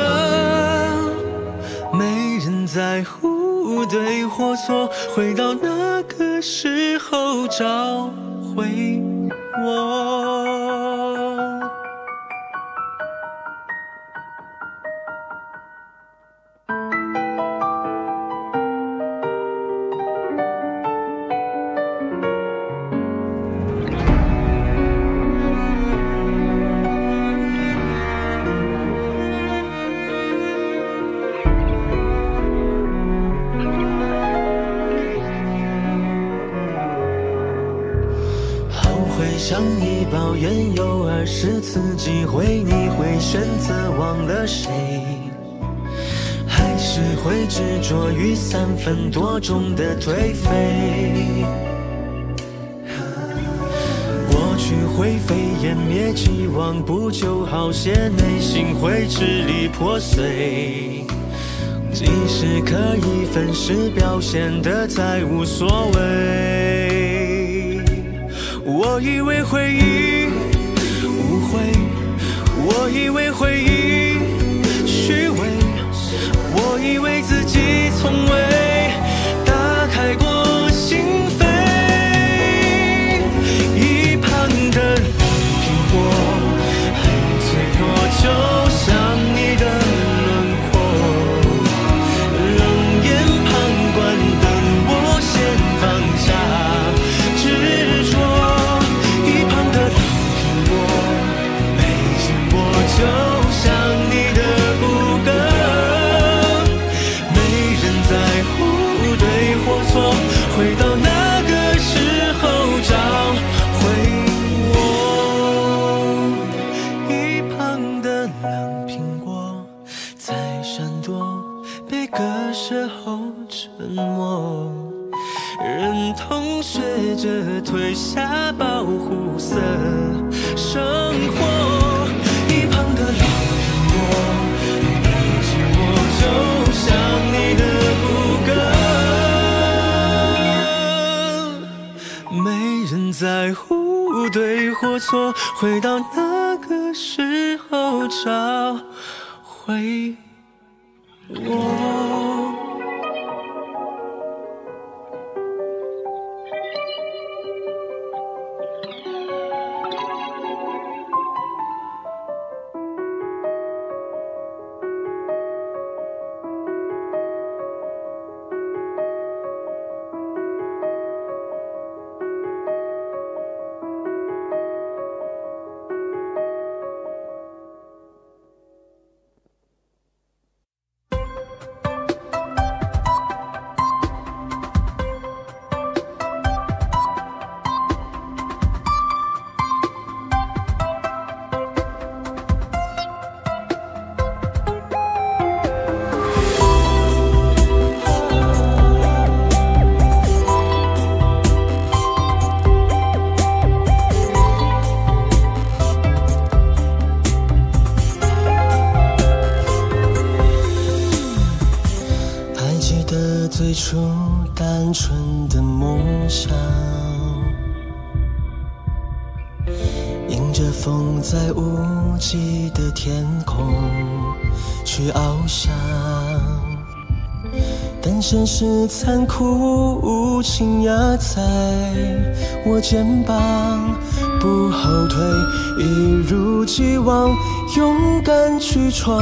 没人在乎对或错，回到那个时候找回我。向你抱怨有20次机会，你会选择忘了谁？还是会执着于3分多钟的颓废？过去会飞烟灭，既往不咎好些，内心会支离破碎。即使可以分时表现得再无所谓。我以为回忆无悔，我以为回忆虚伪，我以为自己从未打开过心扉。一旁的冷苹果很脆弱，就像你的轮廓。冷眼旁观，等我先放下执着。就像你的骨骼，没人在乎对或错，回到那个时候找回我。一旁的冷苹果在闪躲，被割舍后沉默，忍痛学着褪下保护色生活。一旁的冷苹果被紧握，就像你的骨骼，没人在乎对或错，回到那个时候找回我。最初单纯的梦想，迎着风在无际的天空去翱翔， 但现实残酷无情压在我肩膀，不后退，一如既往勇敢去闯，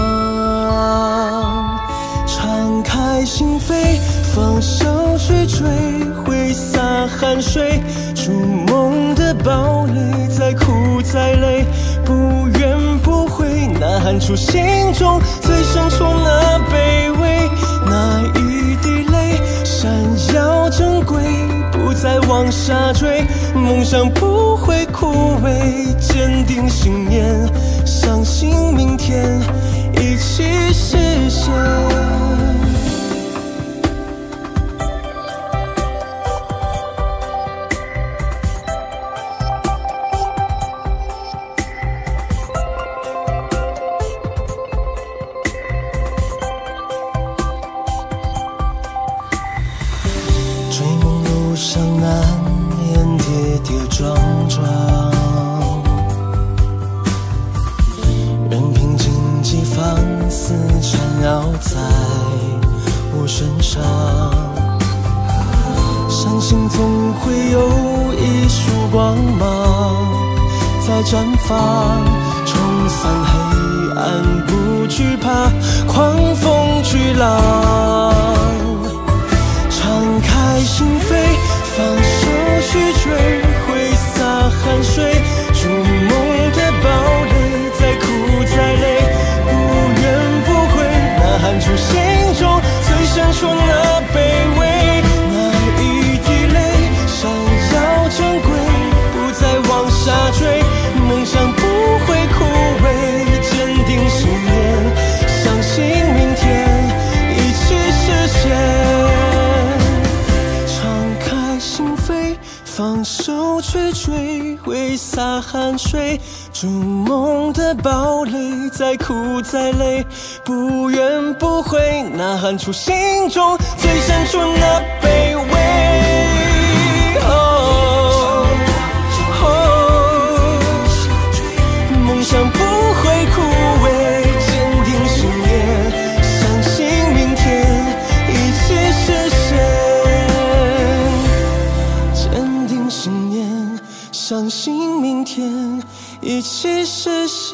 敞开心扉，放手去追，挥洒汗水，筑梦的堡垒，再苦再累，不怨不悔，呐喊出心中最深处那卑微，那一滴泪闪耀珍贵，不再往下坠，梦想不会枯萎，坚定信念，相信明天一起实现。追梦路上难免跌跌撞撞，任凭荆棘放肆缠绕在我身上，相信总会有一束光芒在绽放，冲散黑暗，不惧怕狂风巨浪，敞开心扉，放手去追，挥洒汗水，筑梦的堡垒，再苦再累，不怨不悔，呐喊出心中最深处那卑微，那一滴泪闪耀珍贵，不再往下坠，梦想不会枯萎，坚定信念，相信明天一起实现。放手去追，挥洒汗水，筑梦的堡垒，再苦再累，不怨不悔，呐喊出心中最深处那卑微。梦想不会枯萎，坚定信念，相信明天一起实现。相信明天一起实现。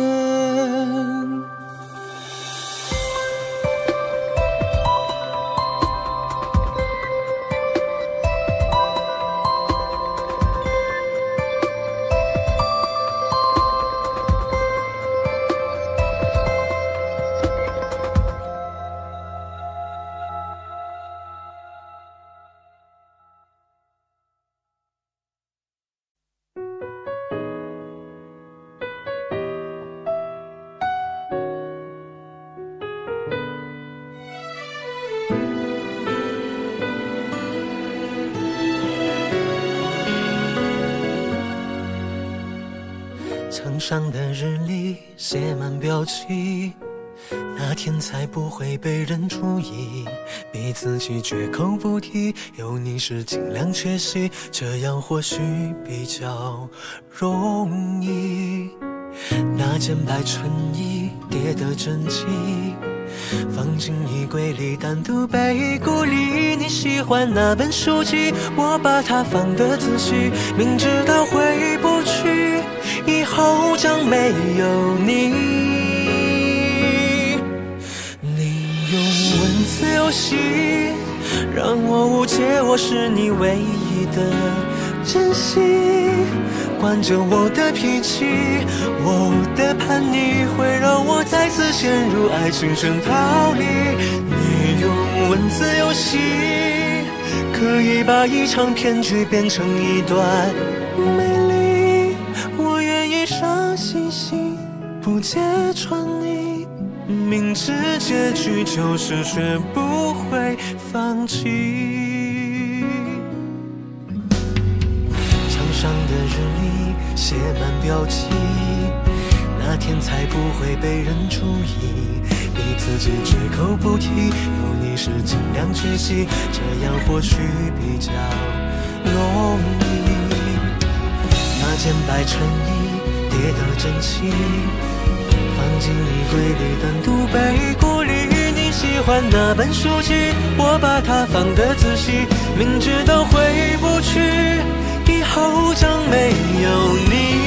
墙上的日历写满标记，那天才不会被人注意，逼自己绝口不提，有你时尽量缺席，这样或许比较容易。那件白衬衣叠得整齐，放进衣柜里单独被孤立。你喜欢那本书籍，我把它放得仔细，明知道回不去，以后将没有你。你用文字游戏让我误解我是你唯一的珍惜，惯着我的脾气，我的叛逆会让我再次陷入爱情深逃离。你用文字游戏可以把一场骗局变成一段美丽，我愿意伤心心不揭穿你，明知结局就是学不会放弃。墙上的日历写满标记，那天才不会被人注意，逼自己绝口不提，有你时尽量缺席，这样或许比较容易。那件白衬衣叠得整齐，放进衣柜里单独被孤立。你喜欢那本书籍，我把它放得仔细，明知道回不去，以后将没有你。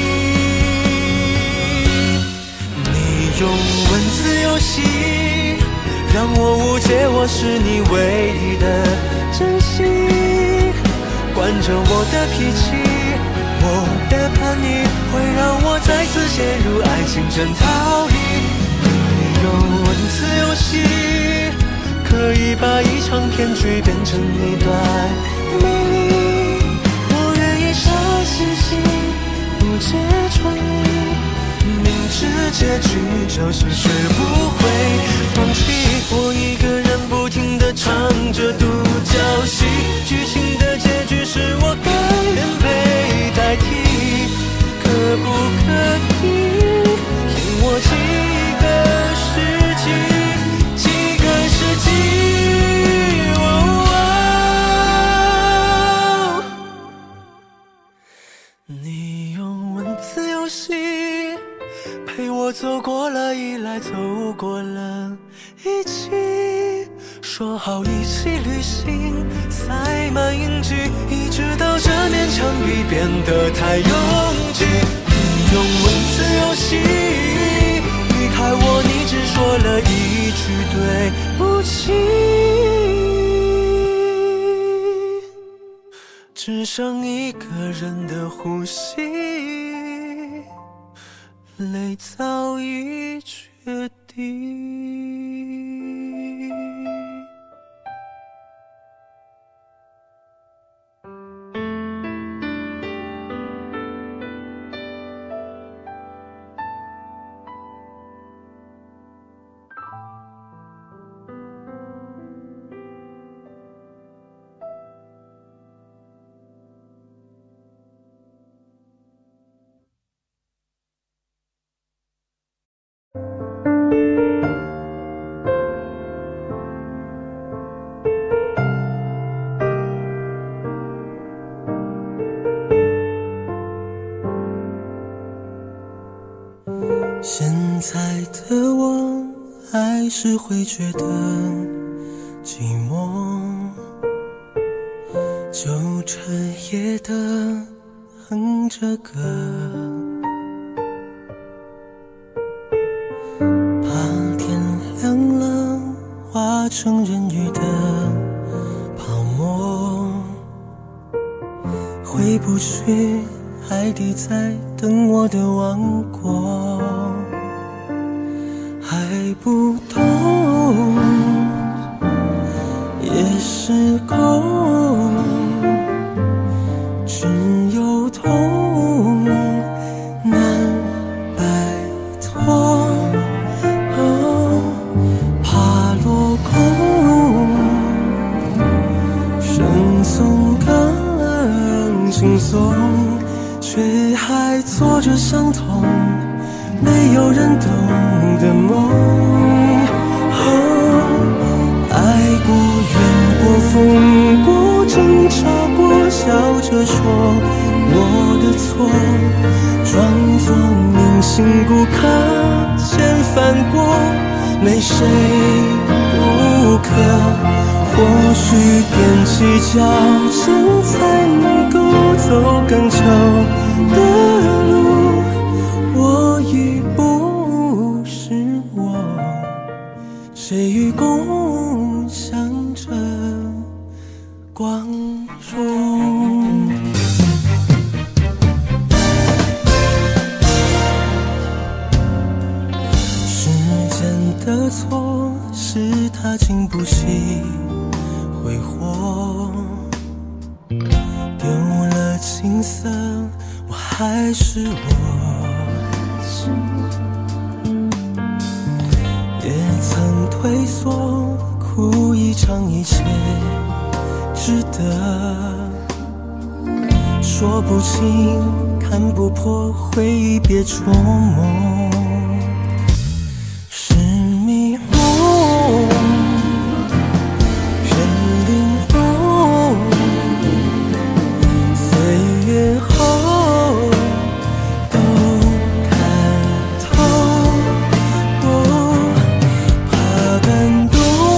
你用文字游戏让我误解我是你唯一的真心，惯着我的脾气，我的叛逆会让我再次陷入爱情圈套里。你用文字游戏可以把一场骗局变成一段美丽，我愿意傻兮兮不揭穿你，明知结局就是学不会放弃。我一个人不停地唱着独角戏，剧情的结局是我甘愿被代替，可不可以听我几个世纪，几个世纪。你用文字游戏陪我走过了依赖，走过了一起，说好一起旅行，塞满印记，一直到这面墙壁变得太拥挤。你用文字游戏离开我，你只说了一句对不起，只剩一个人的呼吸，泪早已决定。 现在的我还是会觉得寂寞，就彻夜的哼着歌，怕天亮了化成人鱼的泡沫，回不去海底在等我的王国，还不懂也是空，只有痛难摆脱，怕落空，生松更轻松，却还做着伤痛没有人懂的梦。爱过怨过疯过争吵过，笑着说我的错，装作铭心骨刻前犯过，没谁不可。或许踮起脚尖才能够走更久的路，我已不是我，谁与共享着光荣。时间的错是它经不起挥霍，丢了青涩我还是我，也曾退缩哭一场一切值得，说不清看不破回忆别捉摸，是迷梦人玲珑，岁月后都看透，怕感动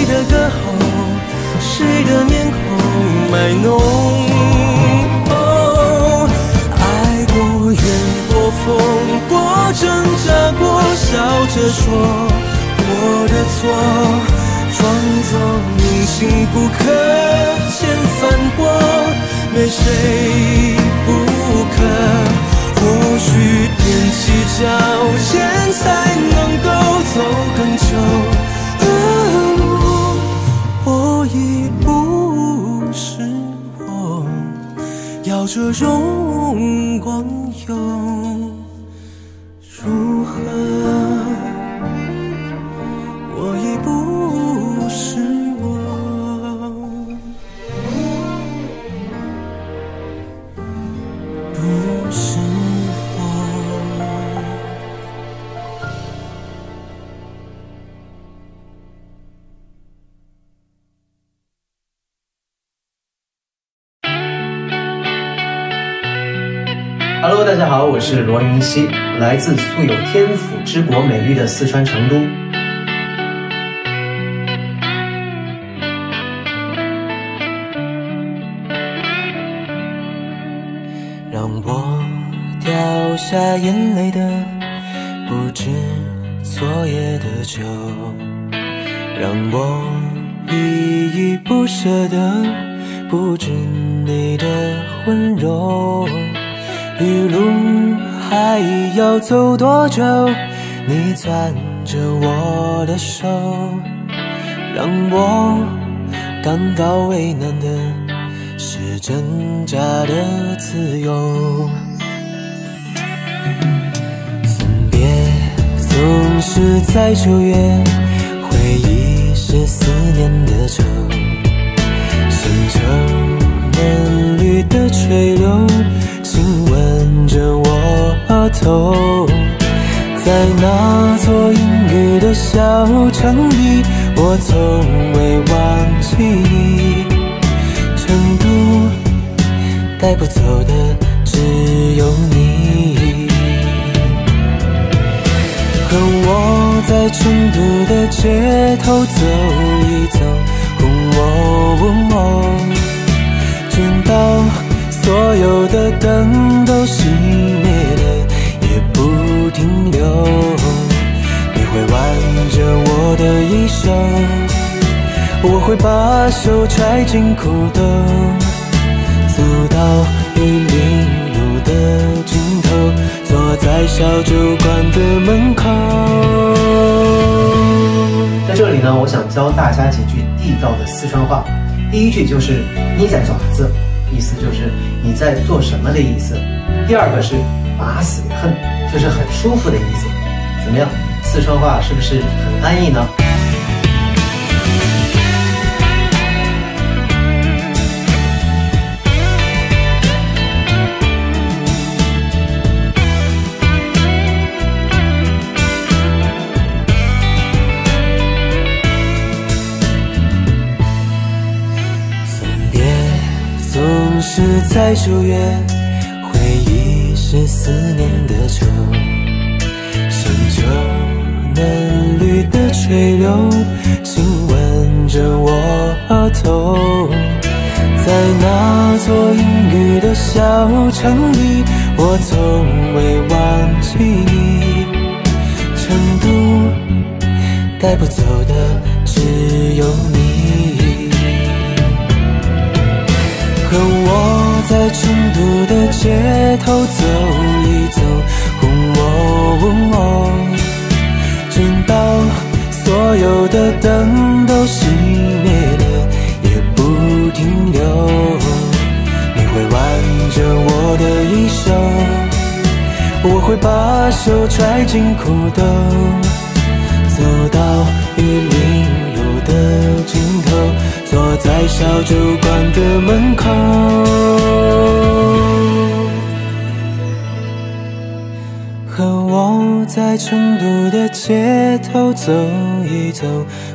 的歌喉，谁的面孔卖弄？哦，爱过，怨过，疯过，挣扎过，笑着说我的错。装作铭心不可，千帆过，没谁不可。或许踮起脚尖才能够走更久的路，我已不是我，要这荣光又如何？我已不是我，不是我。 Hello， 大家好，我是罗云熙，来自素有天府之国美誉的四川成都。 让我掉下眼泪的不止昨夜的酒，让我依依不舍的不止你的温柔。余路还要走多久？你攥着我的手，让我感到为难的是挣扎的自由。分别总是在9月，回忆是思念的愁，深秋嫩绿的垂柳亲吻着我额头。在那座阴雨的小城里，我从未忘记你。成都带不走的只有你，和我在成都的街头走一走，直到所有的灯都熄灭了也不停留。你会挽着我的衣袖，我会把手揣进裤兜，走到玉林路的尽头，坐在小酒馆的门口。 在这里呢，我想教大家几句地道的四川话。第一句就是你在做啥子，意思就是你在做什么的意思。第二个是麻死的很，就是很舒服的意思。怎么样，四川话是不是很安逸呢？ 总是在9月，回忆是思念的愁，深秋嫩绿的垂柳亲吻着我额头。在那座阴雨的小城里，我从未忘记你。成都带不走的只有你，和我在成都的街头走一走，直到所有的灯都熄灭了也不停留。你会挽着我的衣袖，我会把手揣进裤兜，走到玉林路的尽头，坐在小酒馆的门口。和我在成都的街头走一走，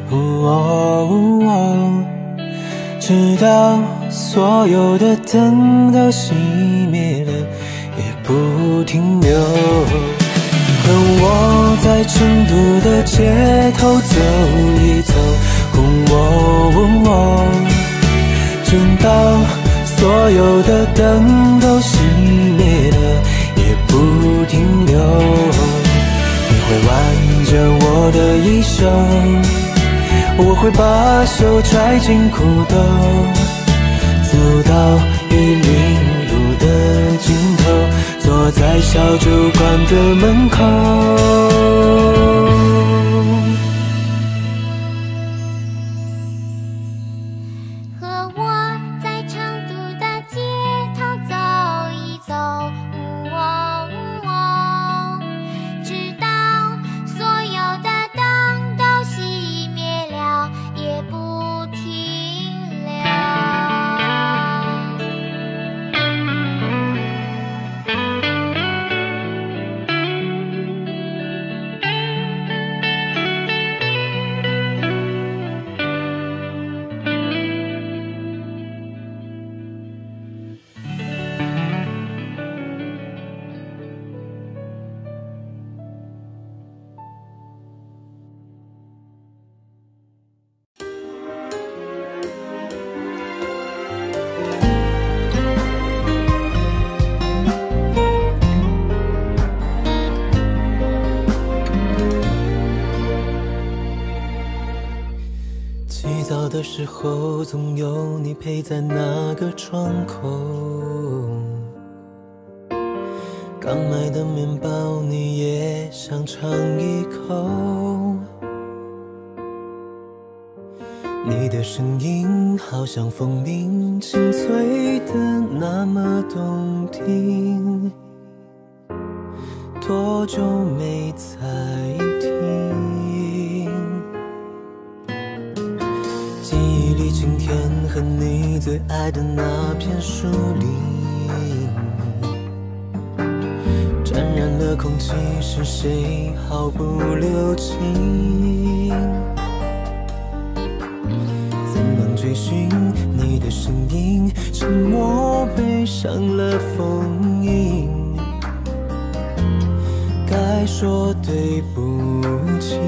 直到所有的灯都熄灭了也不停留。和我在成都的街头走一走， 直到所有的灯都熄灭了，也不停留。你会挽着我的衣袖，我会把手揣进裤兜，走到玉林路的尽头，坐在小酒馆的门口。的时候，总有你陪在那个窗口。刚买的面包，你也想尝一口。你的声音好像风铃，清脆的那么动听。多久没再听？记忆里今天和你最爱的那片树林，沾染了空气，是谁毫不留情？怎能追寻你的身影？沉默背上了封印，该说对不起。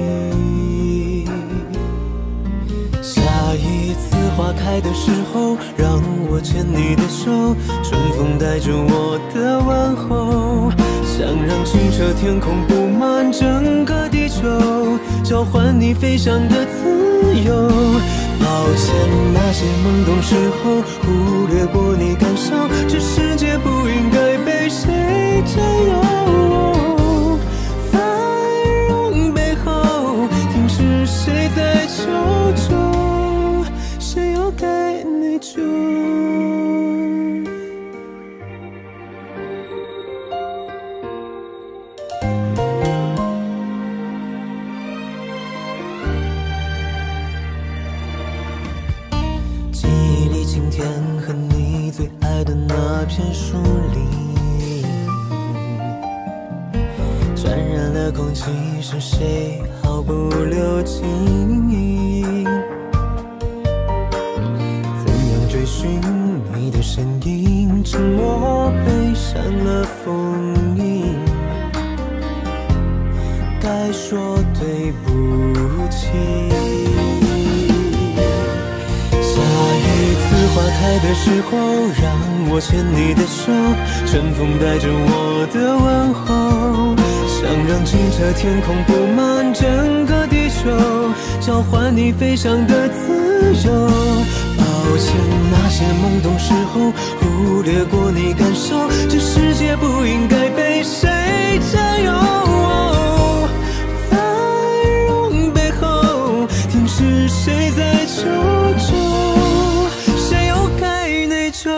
下一次花开的时候，让我牵你的手，春风带着我的问候，想让清澈天空布满整个地球，交换你飞翔的自由。抱歉那些懵懂时候忽略过你感受，这世界不应该被谁占有。繁荣背后，听是谁在求救，谁又该内疚？记忆里今天和你最爱的那片树林，沾染了空气，是谁毫不留情？怎样追寻你的身影？沉默背上了封印，该说对不起。下一次花开的时候，让我牵你的手，春风带着我的问候，想让清澈天空布满整个地球，交换你飞翔的自由。抱歉那些懵懂时候忽略过你感受，这世界不应该被谁占有。繁荣背后，听是谁在求救，谁又该内疚？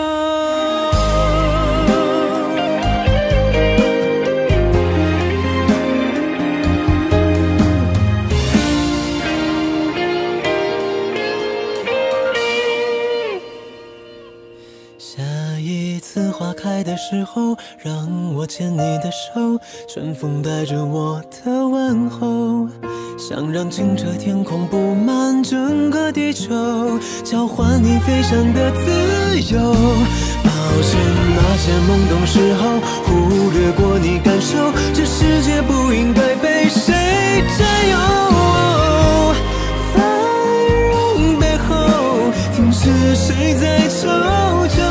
花开的时候，让我牵你的手，春风带着我的问候，想让清澈天空布满整个地球，交换你飞翔的自由。抱歉那些懵懂时候忽略过你感受，这世界不应该被谁占有。繁谁在求救？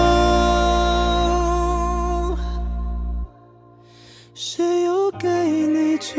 谁又给你救？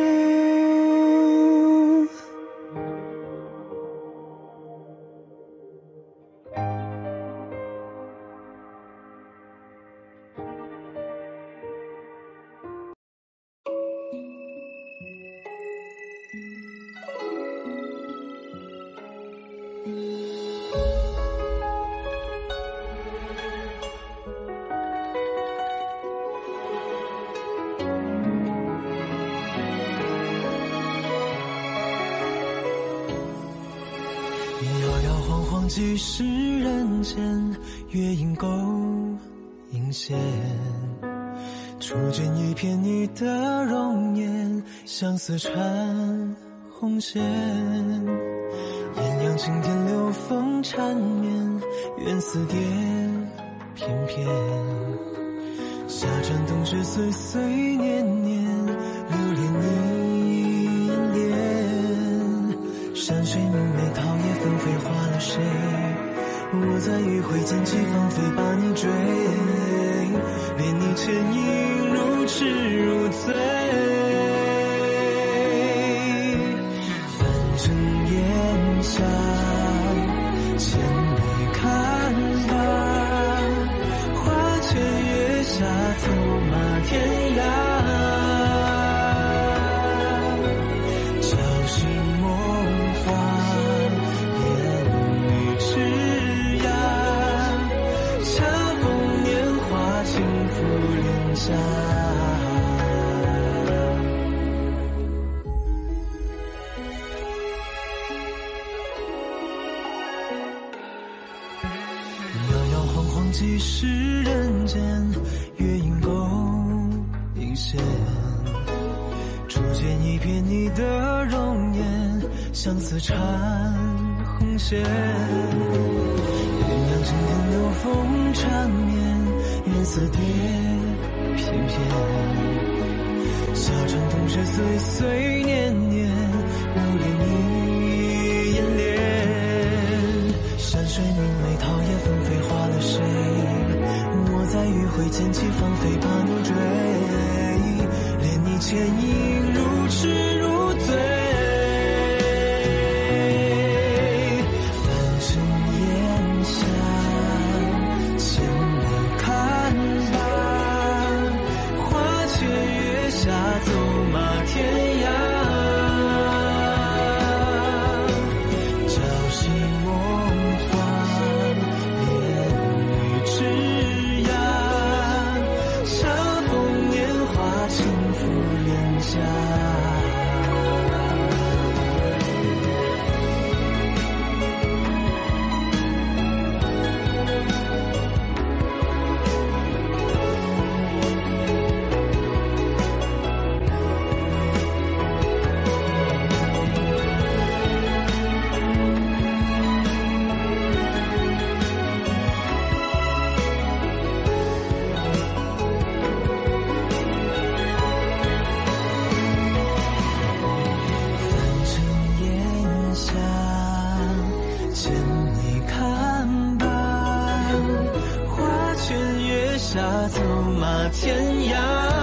几世人间，月影勾影线，初见一瞥你的容颜，相思缠红线。艳阳晴天，流风缠绵，缘似蝶翩翩。夏蝉冬雪，岁岁年年，留恋你脸。山水明媚，桃叶纷飞，花了谁？我在余晖捡起芳菲，把你追，恋你倩影如痴如醉。凡尘烟霞，千里看吧，花前月下，走马天涯。朝夕梦话，烟雨之涯，恰逢年华，轻抚脸颊。几世人间，月影勾影线。初见一瞥你的容颜，相思缠红线。艳阳晴天，流风缠绵，缘似蝶翩翩。夏蝉冬雪，岁岁年年，留恋你眼帘。山水明媚，桃叶纷飞，花了谁？我在余晖捡起芳菲，把你追，恋你倩影如痴如醉。凡尘烟霞，千里看吧，花前月下，走马天涯。朝夕梦话，走马天涯。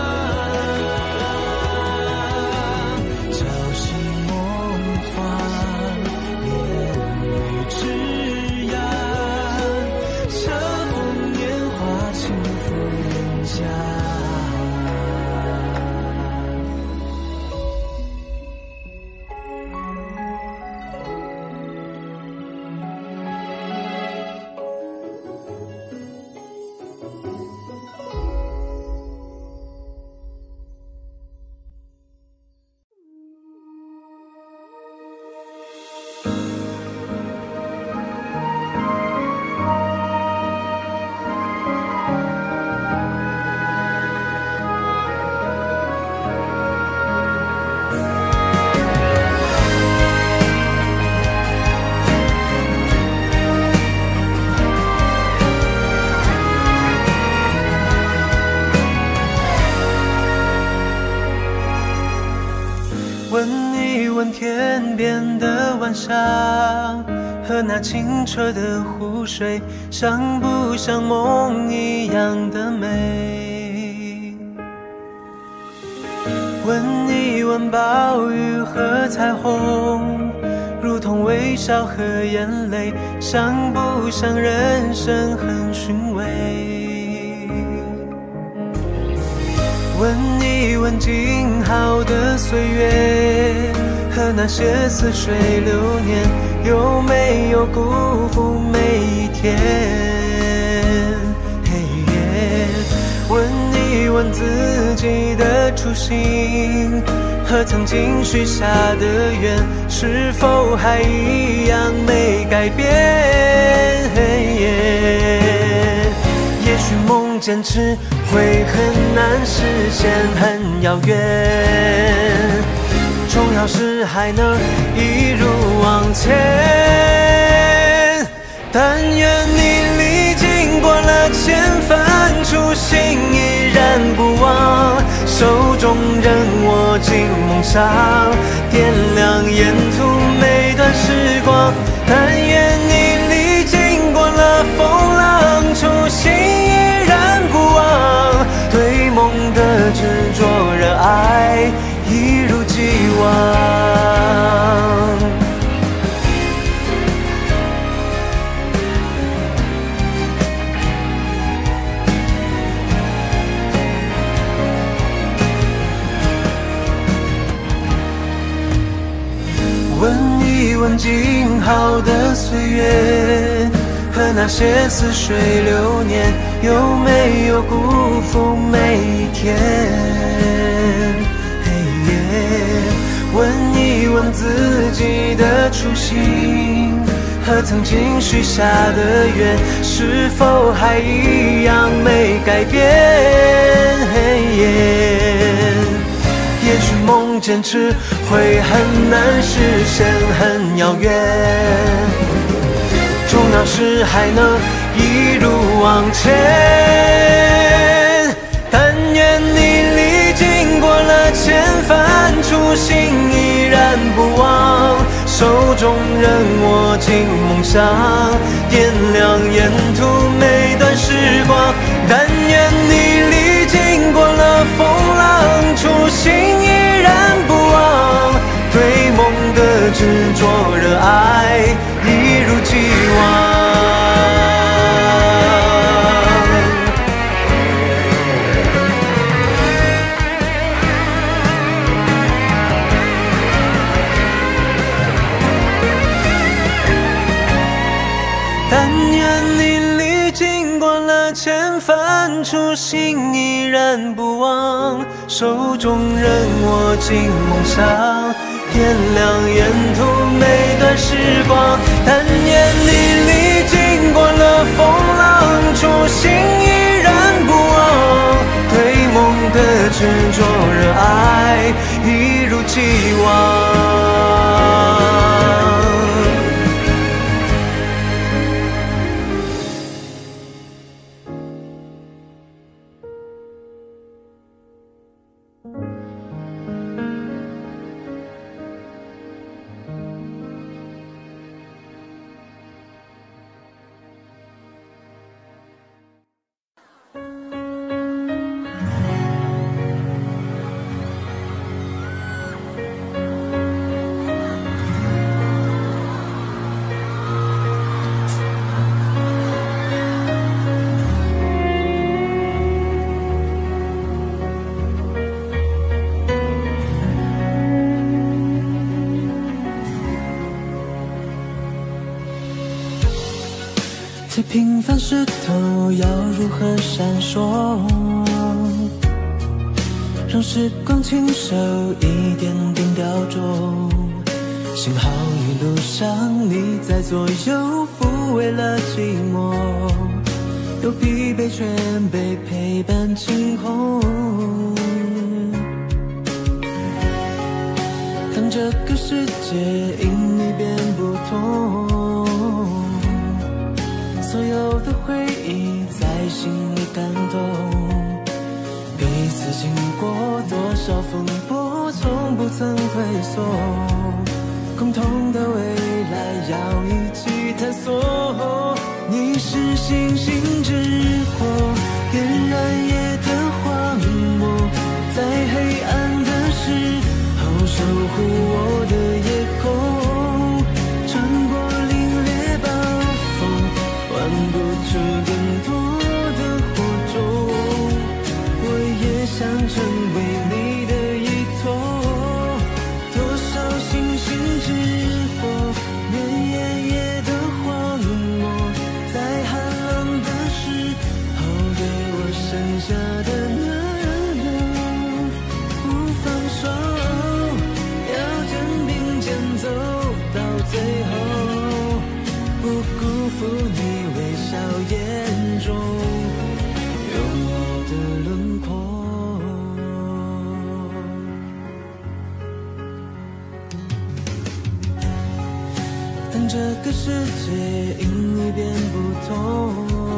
朝夕梦话，烟雨之涯，恰逢年华，轻抚脸颊。问一问天边的晚霞， 和那清澈的湖水，像不像梦一样的美？闻一闻暴雨和彩虹，如同微笑和眼泪，像不像人生很寻味？闻一闻静好的岁月，和那些似水流年，有没有辜负每一天？问一问自己的初心，和曾经许下的愿，是否还一样没改变？也许梦坚持会很难实现，很遥远，重要是还能一路往前。但愿你历经过了千帆，初心依然不忘，手中仍握紧梦想，点亮沿途每段时光。但愿你历经过了风浪，初心依然不忘，对梦的执着热爱一如既往。问一问静好的岁月，和那些似水流年，有没有辜负每一天？问一问自己的初心，和曾经许下的愿，是否还一样没改变？也许梦坚持会很难实现，很遥远，重要是还能一路往前。但愿你历经过了千帆，初心依然不忘，手中仍握紧梦想，点亮沿途每段时光。但愿你历经过了风浪，初心依然不忘，对梦的执着热爱一如既往。但愿你历经过了千帆，初心依然不忘，手中仍握紧梦想，点亮沿途每段时光。但愿你历经过了风浪，初心依然不忘，对梦的执着热爱一如既往。最平凡石头要如何闪烁，让时光亲手一点点雕琢。幸好一路上你在左右抚慰了寂寞，有疲惫却被陪伴惊鸿。当这个世界因你变不同，所有的回忆在心里感动，彼此经过多少风波，从不曾退缩。 共同的未来要一起探索。你是星星之火，点燃夜的荒漠，在黑暗的时候守护我的夜空，穿过凛冽暴风，玩不出更多的火种。我也想成为你的依托，多少星星之火，绵延夜的荒漠，在寒冷的时候给我剩下的暖流，不放手，要肩并肩走到最后，不辜负你微笑眼中有我的轮廓。但这个世界因你变不同，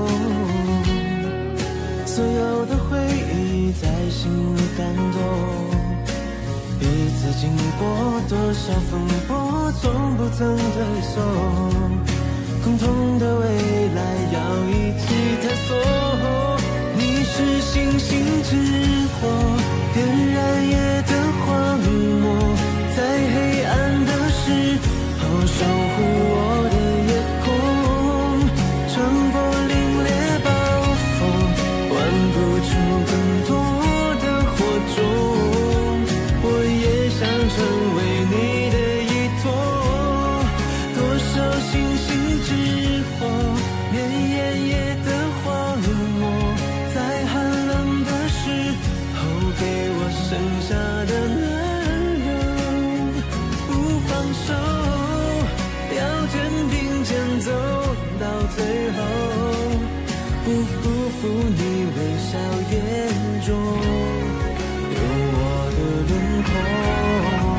所有的回忆在心里感动，彼此经过多少风波，从不曾退缩，共同的未来要一起探索。你是星星之火，点燃夜的荒漠，在黑暗的时候守护我的夜空，穿过凛冽暴风，玩不出更多的火种。我也想成为你的依托，多少星星之火，绵延夜的荒漠，在寒冷的时候给我剩下的暖流，不放手，要肩并肩走到最后，不辜负你微笑眼中有我的轮廓。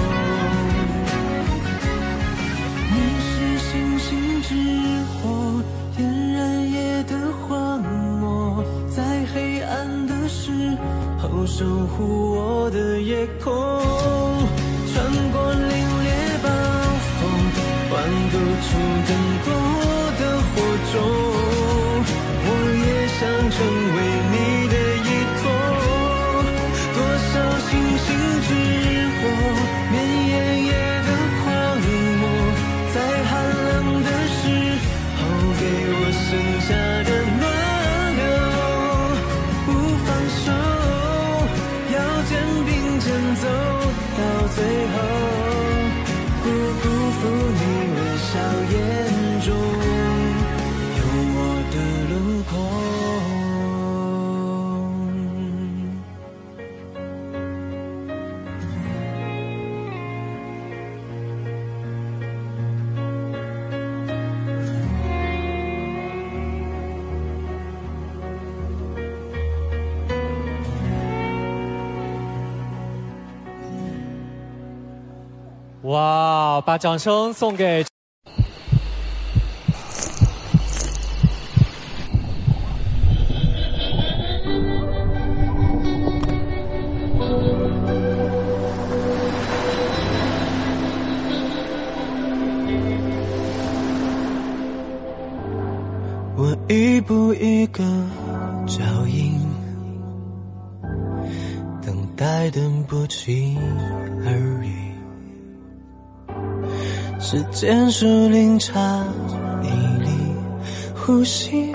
你是星星之火，点燃夜的荒漠，在黑暗的时候守护我的夜空，穿过凛冽暴风，玩不出更多的火种。我也想成为你的依托，多少星星之火，绵延夜的荒漠，在寒冷的时候给我剩下的暖流，不放手，要肩并肩走到最后，不辜负你微笑眼中有我的轮廓。 哇，把掌声送给。 我一步一个脚印，等待等不及而已。时间是零差一厘，呼吸，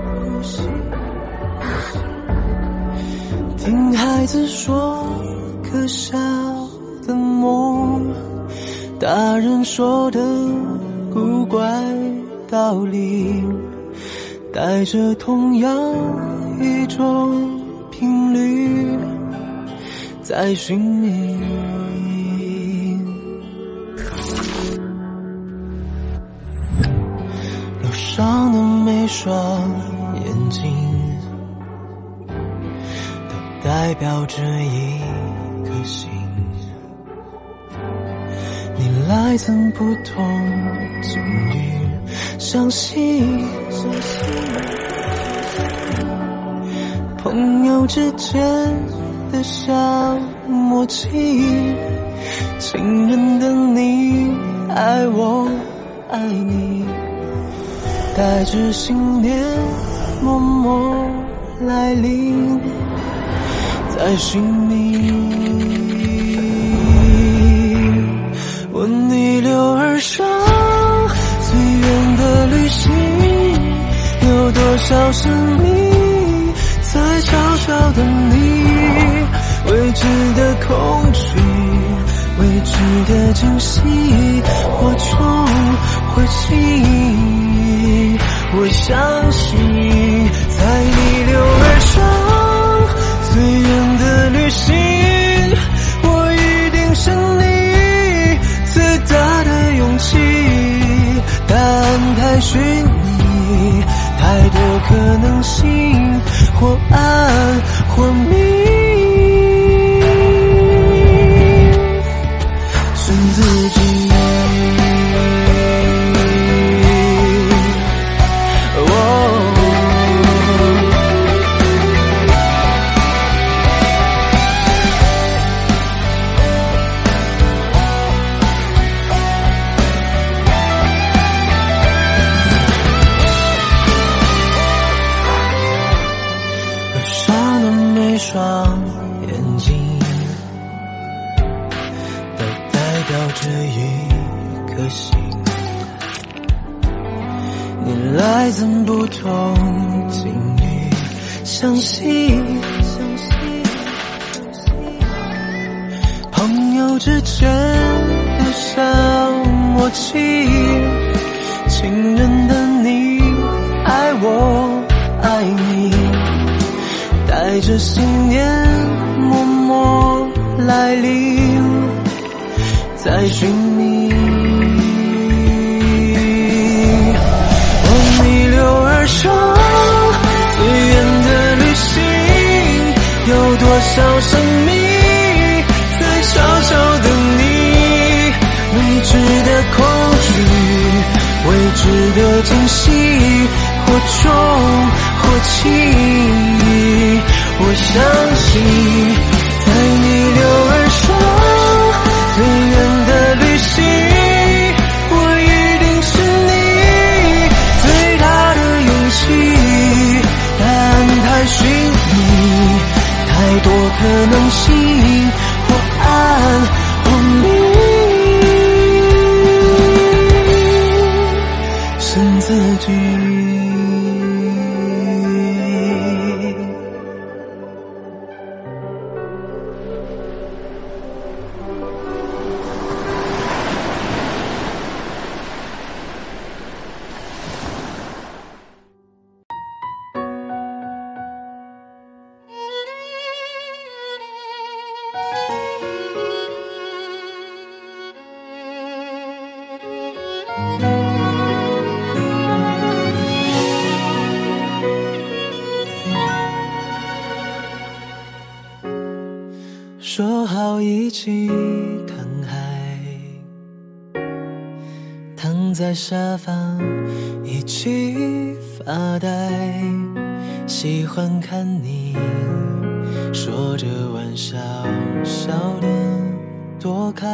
听孩子说可笑的梦，大人说的古怪道理，带着同样一种频率在寻觅。路上的每双眼睛都代表着一颗心，你来自不同境遇，相信朋友之间的小默契， 情人的你，爱我爱你，带着信念默默来临，在寻觅。我逆流而上，最远的旅行，有多少生命在悄悄等你？未知的恐惧，未知的惊喜，或重或轻，我相信在逆流而上最远的旅行，我一定是你最大的勇气。答案太虚拟，太多可能性，或暗或明，选自己。双眼睛都代表着一颗心，你来自不同境遇，相信朋友之间的小默契，情人的你，爱我爱你，带着信念默默来临，在寻觅。我逆流而上最远的旅行，有多少生命在悄悄等你？未知的恐惧，未知的惊喜，或重或轻，我相信在逆流而上最远的旅行，我一定是你最大的勇气。答案太虚拟，太多可能性，或暗或明，选自己。说好一起看海，躺在沙发一起发呆，喜欢看你说着玩笑，笑得多开，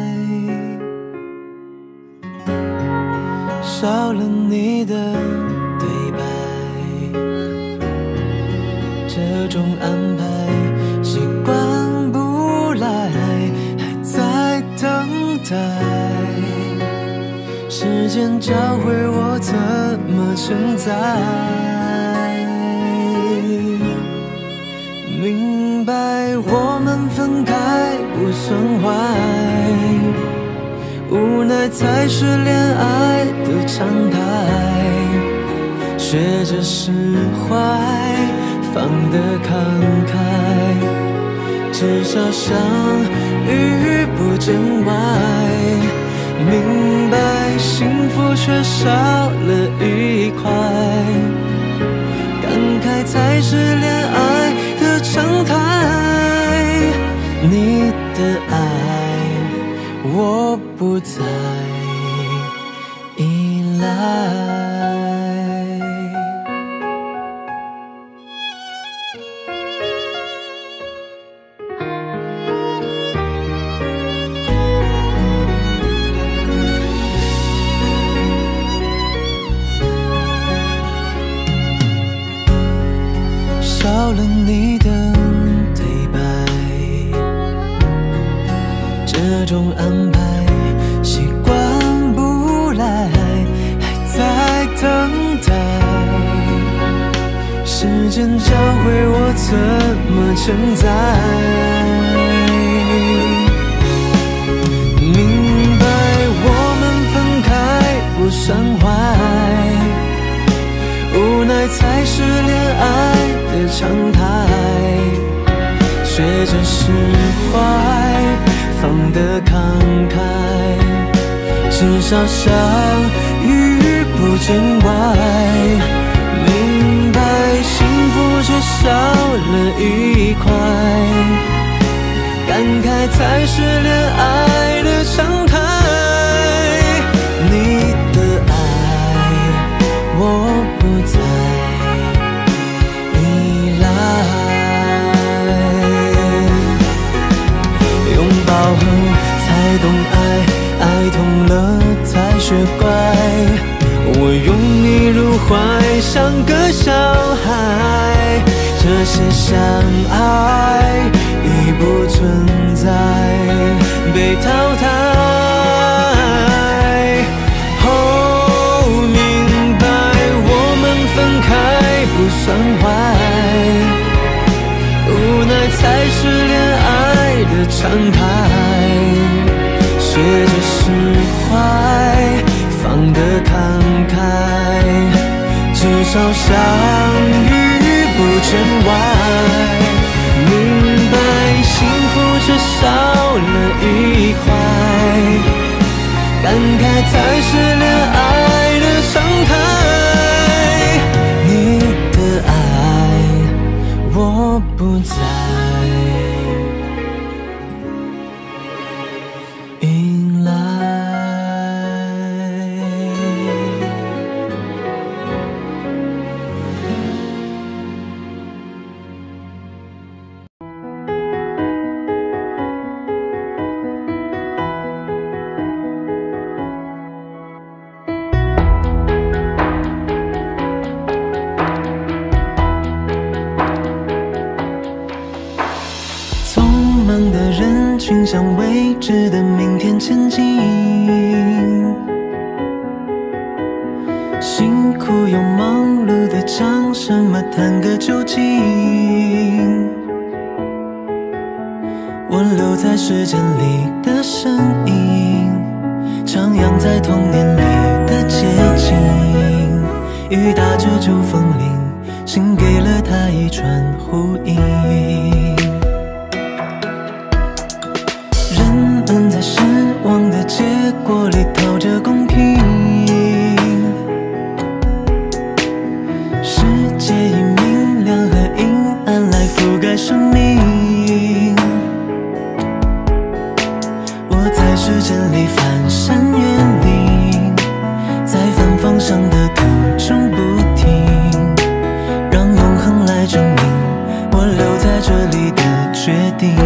少了你的对白，这种安排习惯不来，还在等待时间教会我怎么承载。明白我们分开不算坏，无奈才是恋爱的常态，学着释怀，放得慷慨，至少相遇不见外。明白幸福却少了一块，感慨才是恋爱的常态。你的爱我不再依赖。 了你的对白，这种安排习惯不来，还在等待。时间教会我怎么承载，明白我们分开不算坏，无奈才是恋爱的常态。学着释怀，放得慷慨，至少相遇不见外。明白幸福却少了一块，感慨才是恋爱的常态。你的爱我不再依赖，拥抱后才懂爱，爱痛了才学乖。我拥你入怀，像个小孩，这些相爱已不存在，被淘汰。哦，明白我们分开不算坏，无奈才是恋爱的常态。学着释怀，放得慷慨，至少相遇不见外。明白幸福却少了一块，感慨才是恋爱的常态。你的爱我不再依赖。群向未知的明天前进，辛苦又忙碌的将什么谈个究竟？我留在时间里的身影，徜徉在童年里的街景。雨打着旧风铃，心给了他一串呼应。在失望的结果里讨着公平，世界以明亮和阴暗来覆盖生命。我在时间里翻山越岭，在反方向的途中不停，让永恒来证明我留在这里的决定。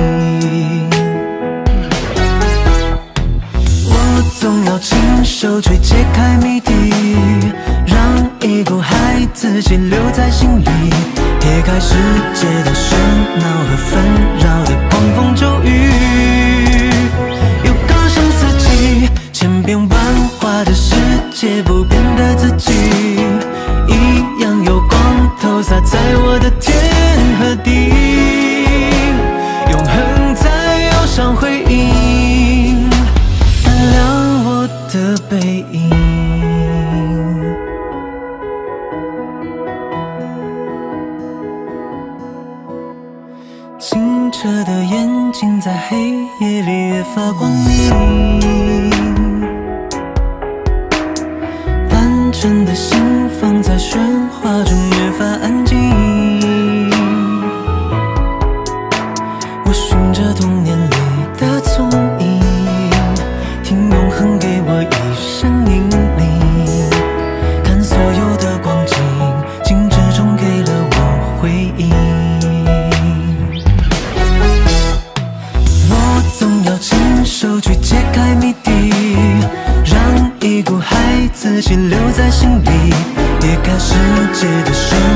总要亲手去揭开谜底，让一股孩子气留在心里，撇开世界的喧闹和纷扰的狂风骤雨。有歌声四季，千变万化的世界，不变的自己，一样有光投洒在我的天和地，永恒在忧伤回应，点亮我的背影。清澈的眼睛在黑夜里越发光明，单纯的心放在喧哗中越发安静。我循着童年里的踪影，听永恒给我一声引领，看所有的光景，静止中给了我回应。我总要亲手去揭开谜底，让一股孩子气留在心里，撇开世界的喧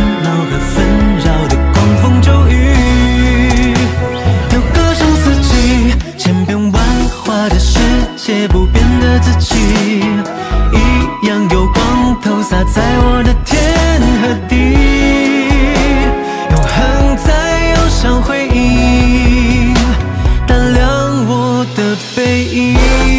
在我的天和地，永恒在忧伤回忆，打量我的背影。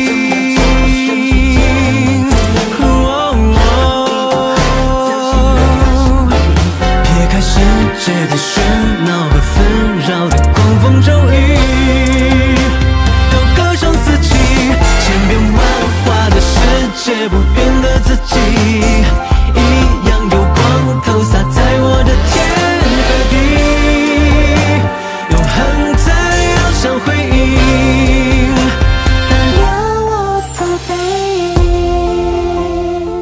撇开世界的喧闹和纷扰的狂风骤雨，都歌声四季，千变万化的世界，不变的自己，一样有光投洒在我的天和地，永恒在忧伤回忆，打量我的背影。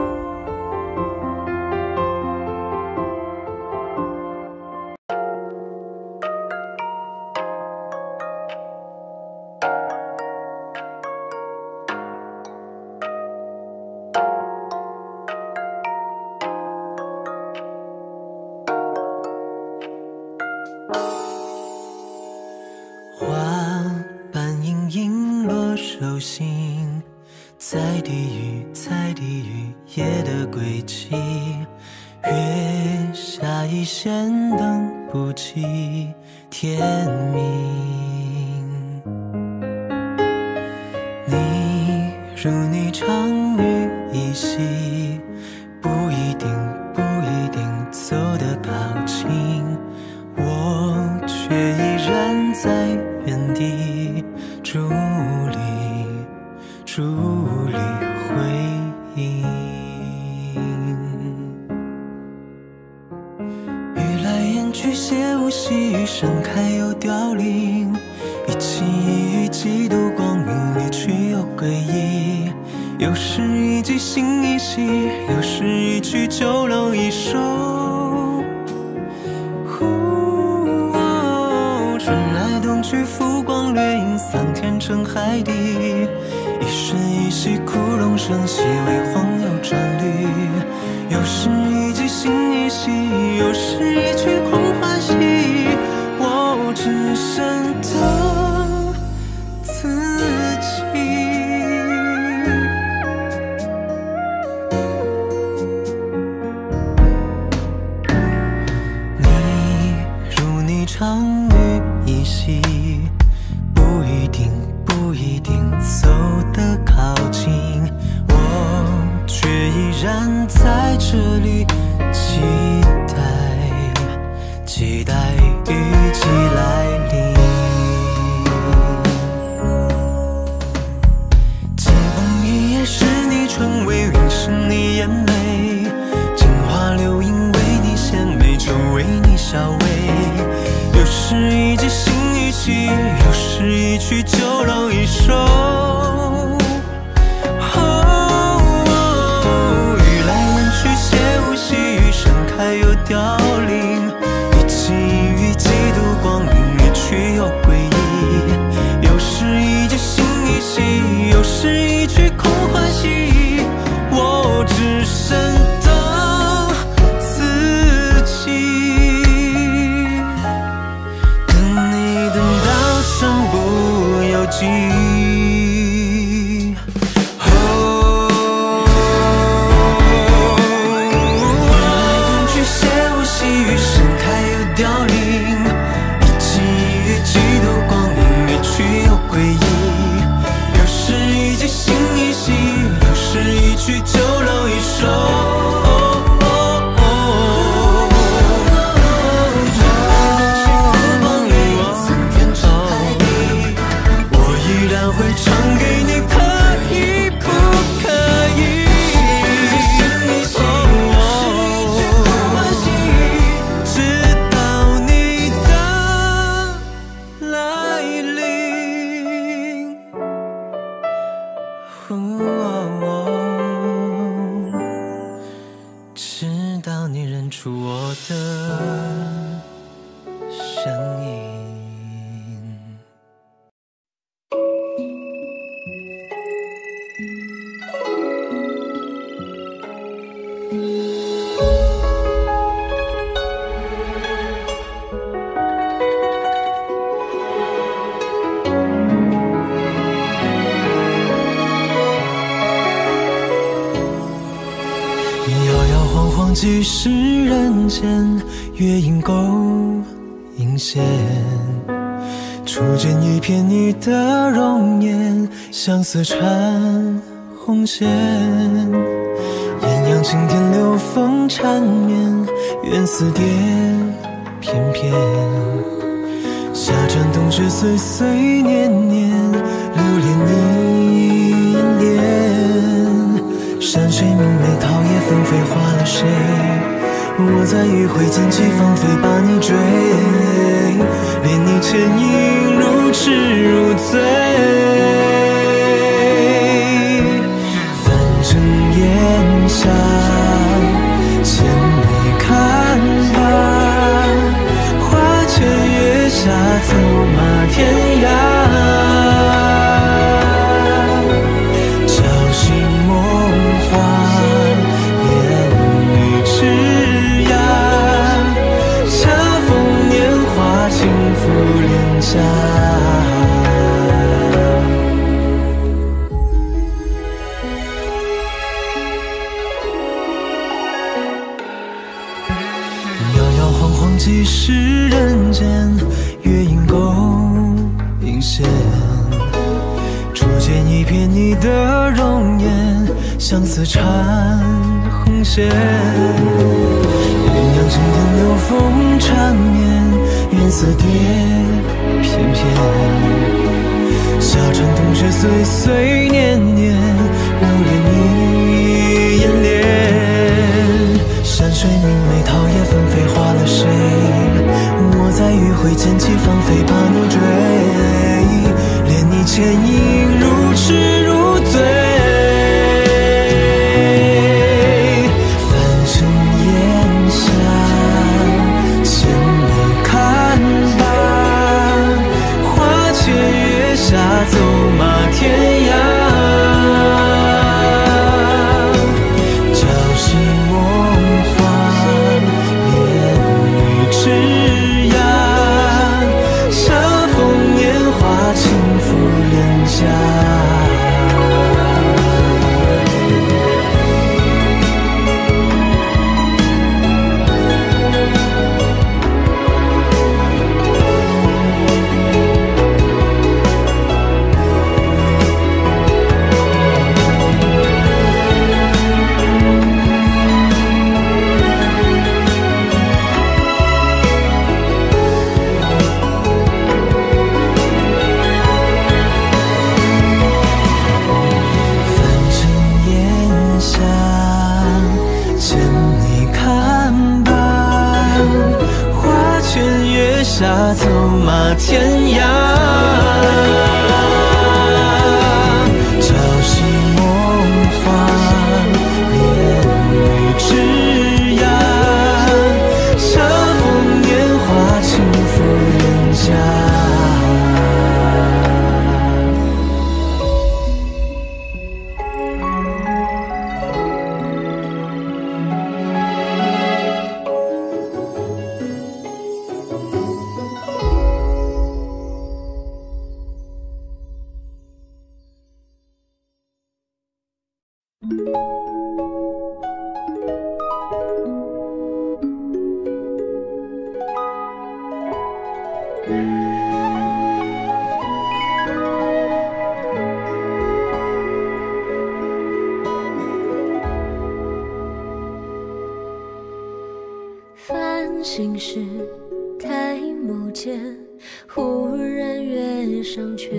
花瓣隐隐落手心，在低语，在低语夜的归期，月下一线等不及天明。你如你常与依稀，不一定，不一定走得靠近，我却依然在原地伫立，伫立回应。愈来言句写无细雨，盛开又凋零，一期一遇几度光明，离去又归依。有时一记心一息，有时一曲酒楼一首。春来冬去，浮光掠影，桑田成海底。一瞬一息，枯荣生息，微黄又转绿。有时一记心一息，有时一曲空欢喜。我只剩得自己。你如你常与依稀，不一定，不一定走得靠近，我却依然在这里期待，期待雨季来临。清风一夜是你唇微云，是你眼眉，镜花流萤为你献媚，就为你笑微。有时一记心一息，有时一曲酒楼一首。雨来言去写无细雨，盛开又凋零，一期一遇几度光明，离去又归依。有时一记心一息，有时一曲空欢喜，我只剩得自己。等你等到身不由己。去酒楼一首，我依然会唱给你，可以不可以？直到你的来临。直到你认出我的声音。 摇摇晃晃几世人间，月影勾引线。初见一瞥你的容颜，相思缠红线。艳阳晴天流风缠绵，缘似蝶翩翩。夏蝉冬雪岁岁年年，留恋你眼帘。山水明媚，桃叶纷飞，花了谁？我在余晖剑起芳菲，把你追，恋你倩影如痴如醉。凡尘烟霞，千里看吧，花前月下，走马天涯。几世人间，月影勾引线。初见一瞥你的容颜，相思缠红线。艳阳晴天流风缠绵，缘似蝶翩翩。夏蝉冬雪岁岁年年，留恋你眼帘。山水明媚，桃叶纷飞，花了谁？我在余晖剑起芳菲，把你追，恋你倩影如痴如醉。凡尘烟霞，千里看吧，花前月下，走马天涯。走马天涯，朝夕梦话，恋与枝桠，恰逢年华，轻抚脸颊。 繁星时，抬眸间，忽然月上缺。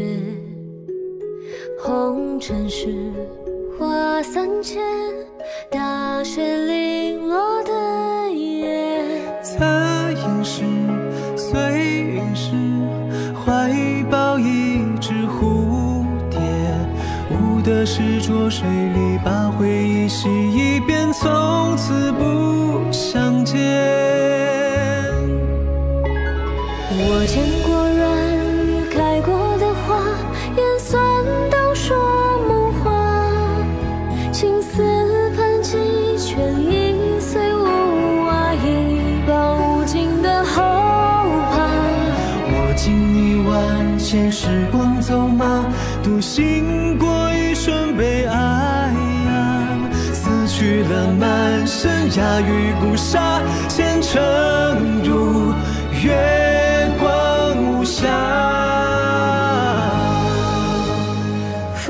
红尘事，花三千，大雪零落的夜。 侧影时，随云时，怀抱一只蝴蝶。舞的是浊水里，把回忆洗一遍，从此不相见。 我见过软语开过的花，眼酸都说梦话。青丝盘几圈，一岁无瓦，一抱无尽的后怕。 我经历万千时光走马，独行过一瞬悲哀呀，撕去了满心崖与孤沙，前程如月光无暇。 浮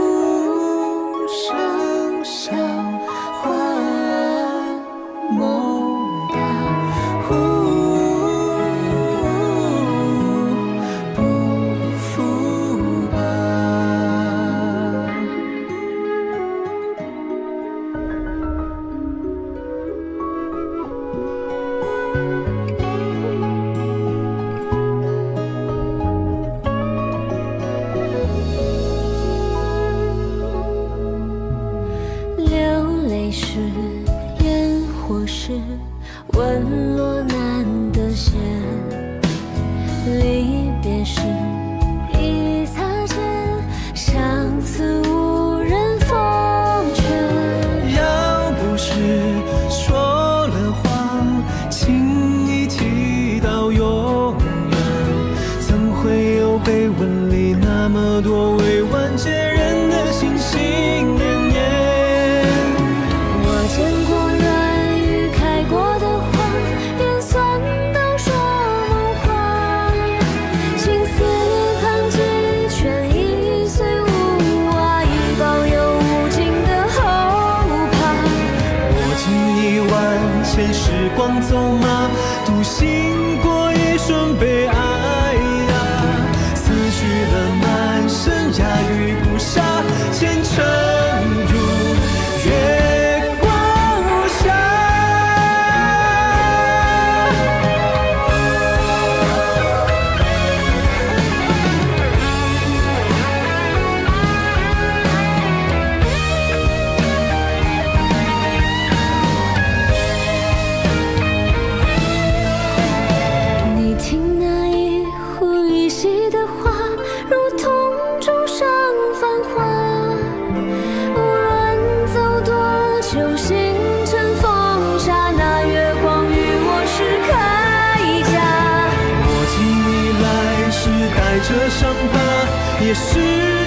生笑，幻梦大，不负吧。流泪时，烟火时，问落难得闲。离别时，一擦肩，相思无人奉劝。 要不是说了谎，轻易提到永远，怎会有碑文里那么多未完结人的心心念念？ 我见过软语开过的花，也算都说梦话。青丝盘几圈，一岁无娃，已保有无尽的后怕。 我今一万千时光走马，独行过一瞬悲哀呀。思绪了满身崖与孤沙，前程如月光无暇。 你听那一呼一吸的花，如同钟上繁华。无论走多久，星辰风沙，那月光与我是铠甲。 我今你来时带着伤疤，也是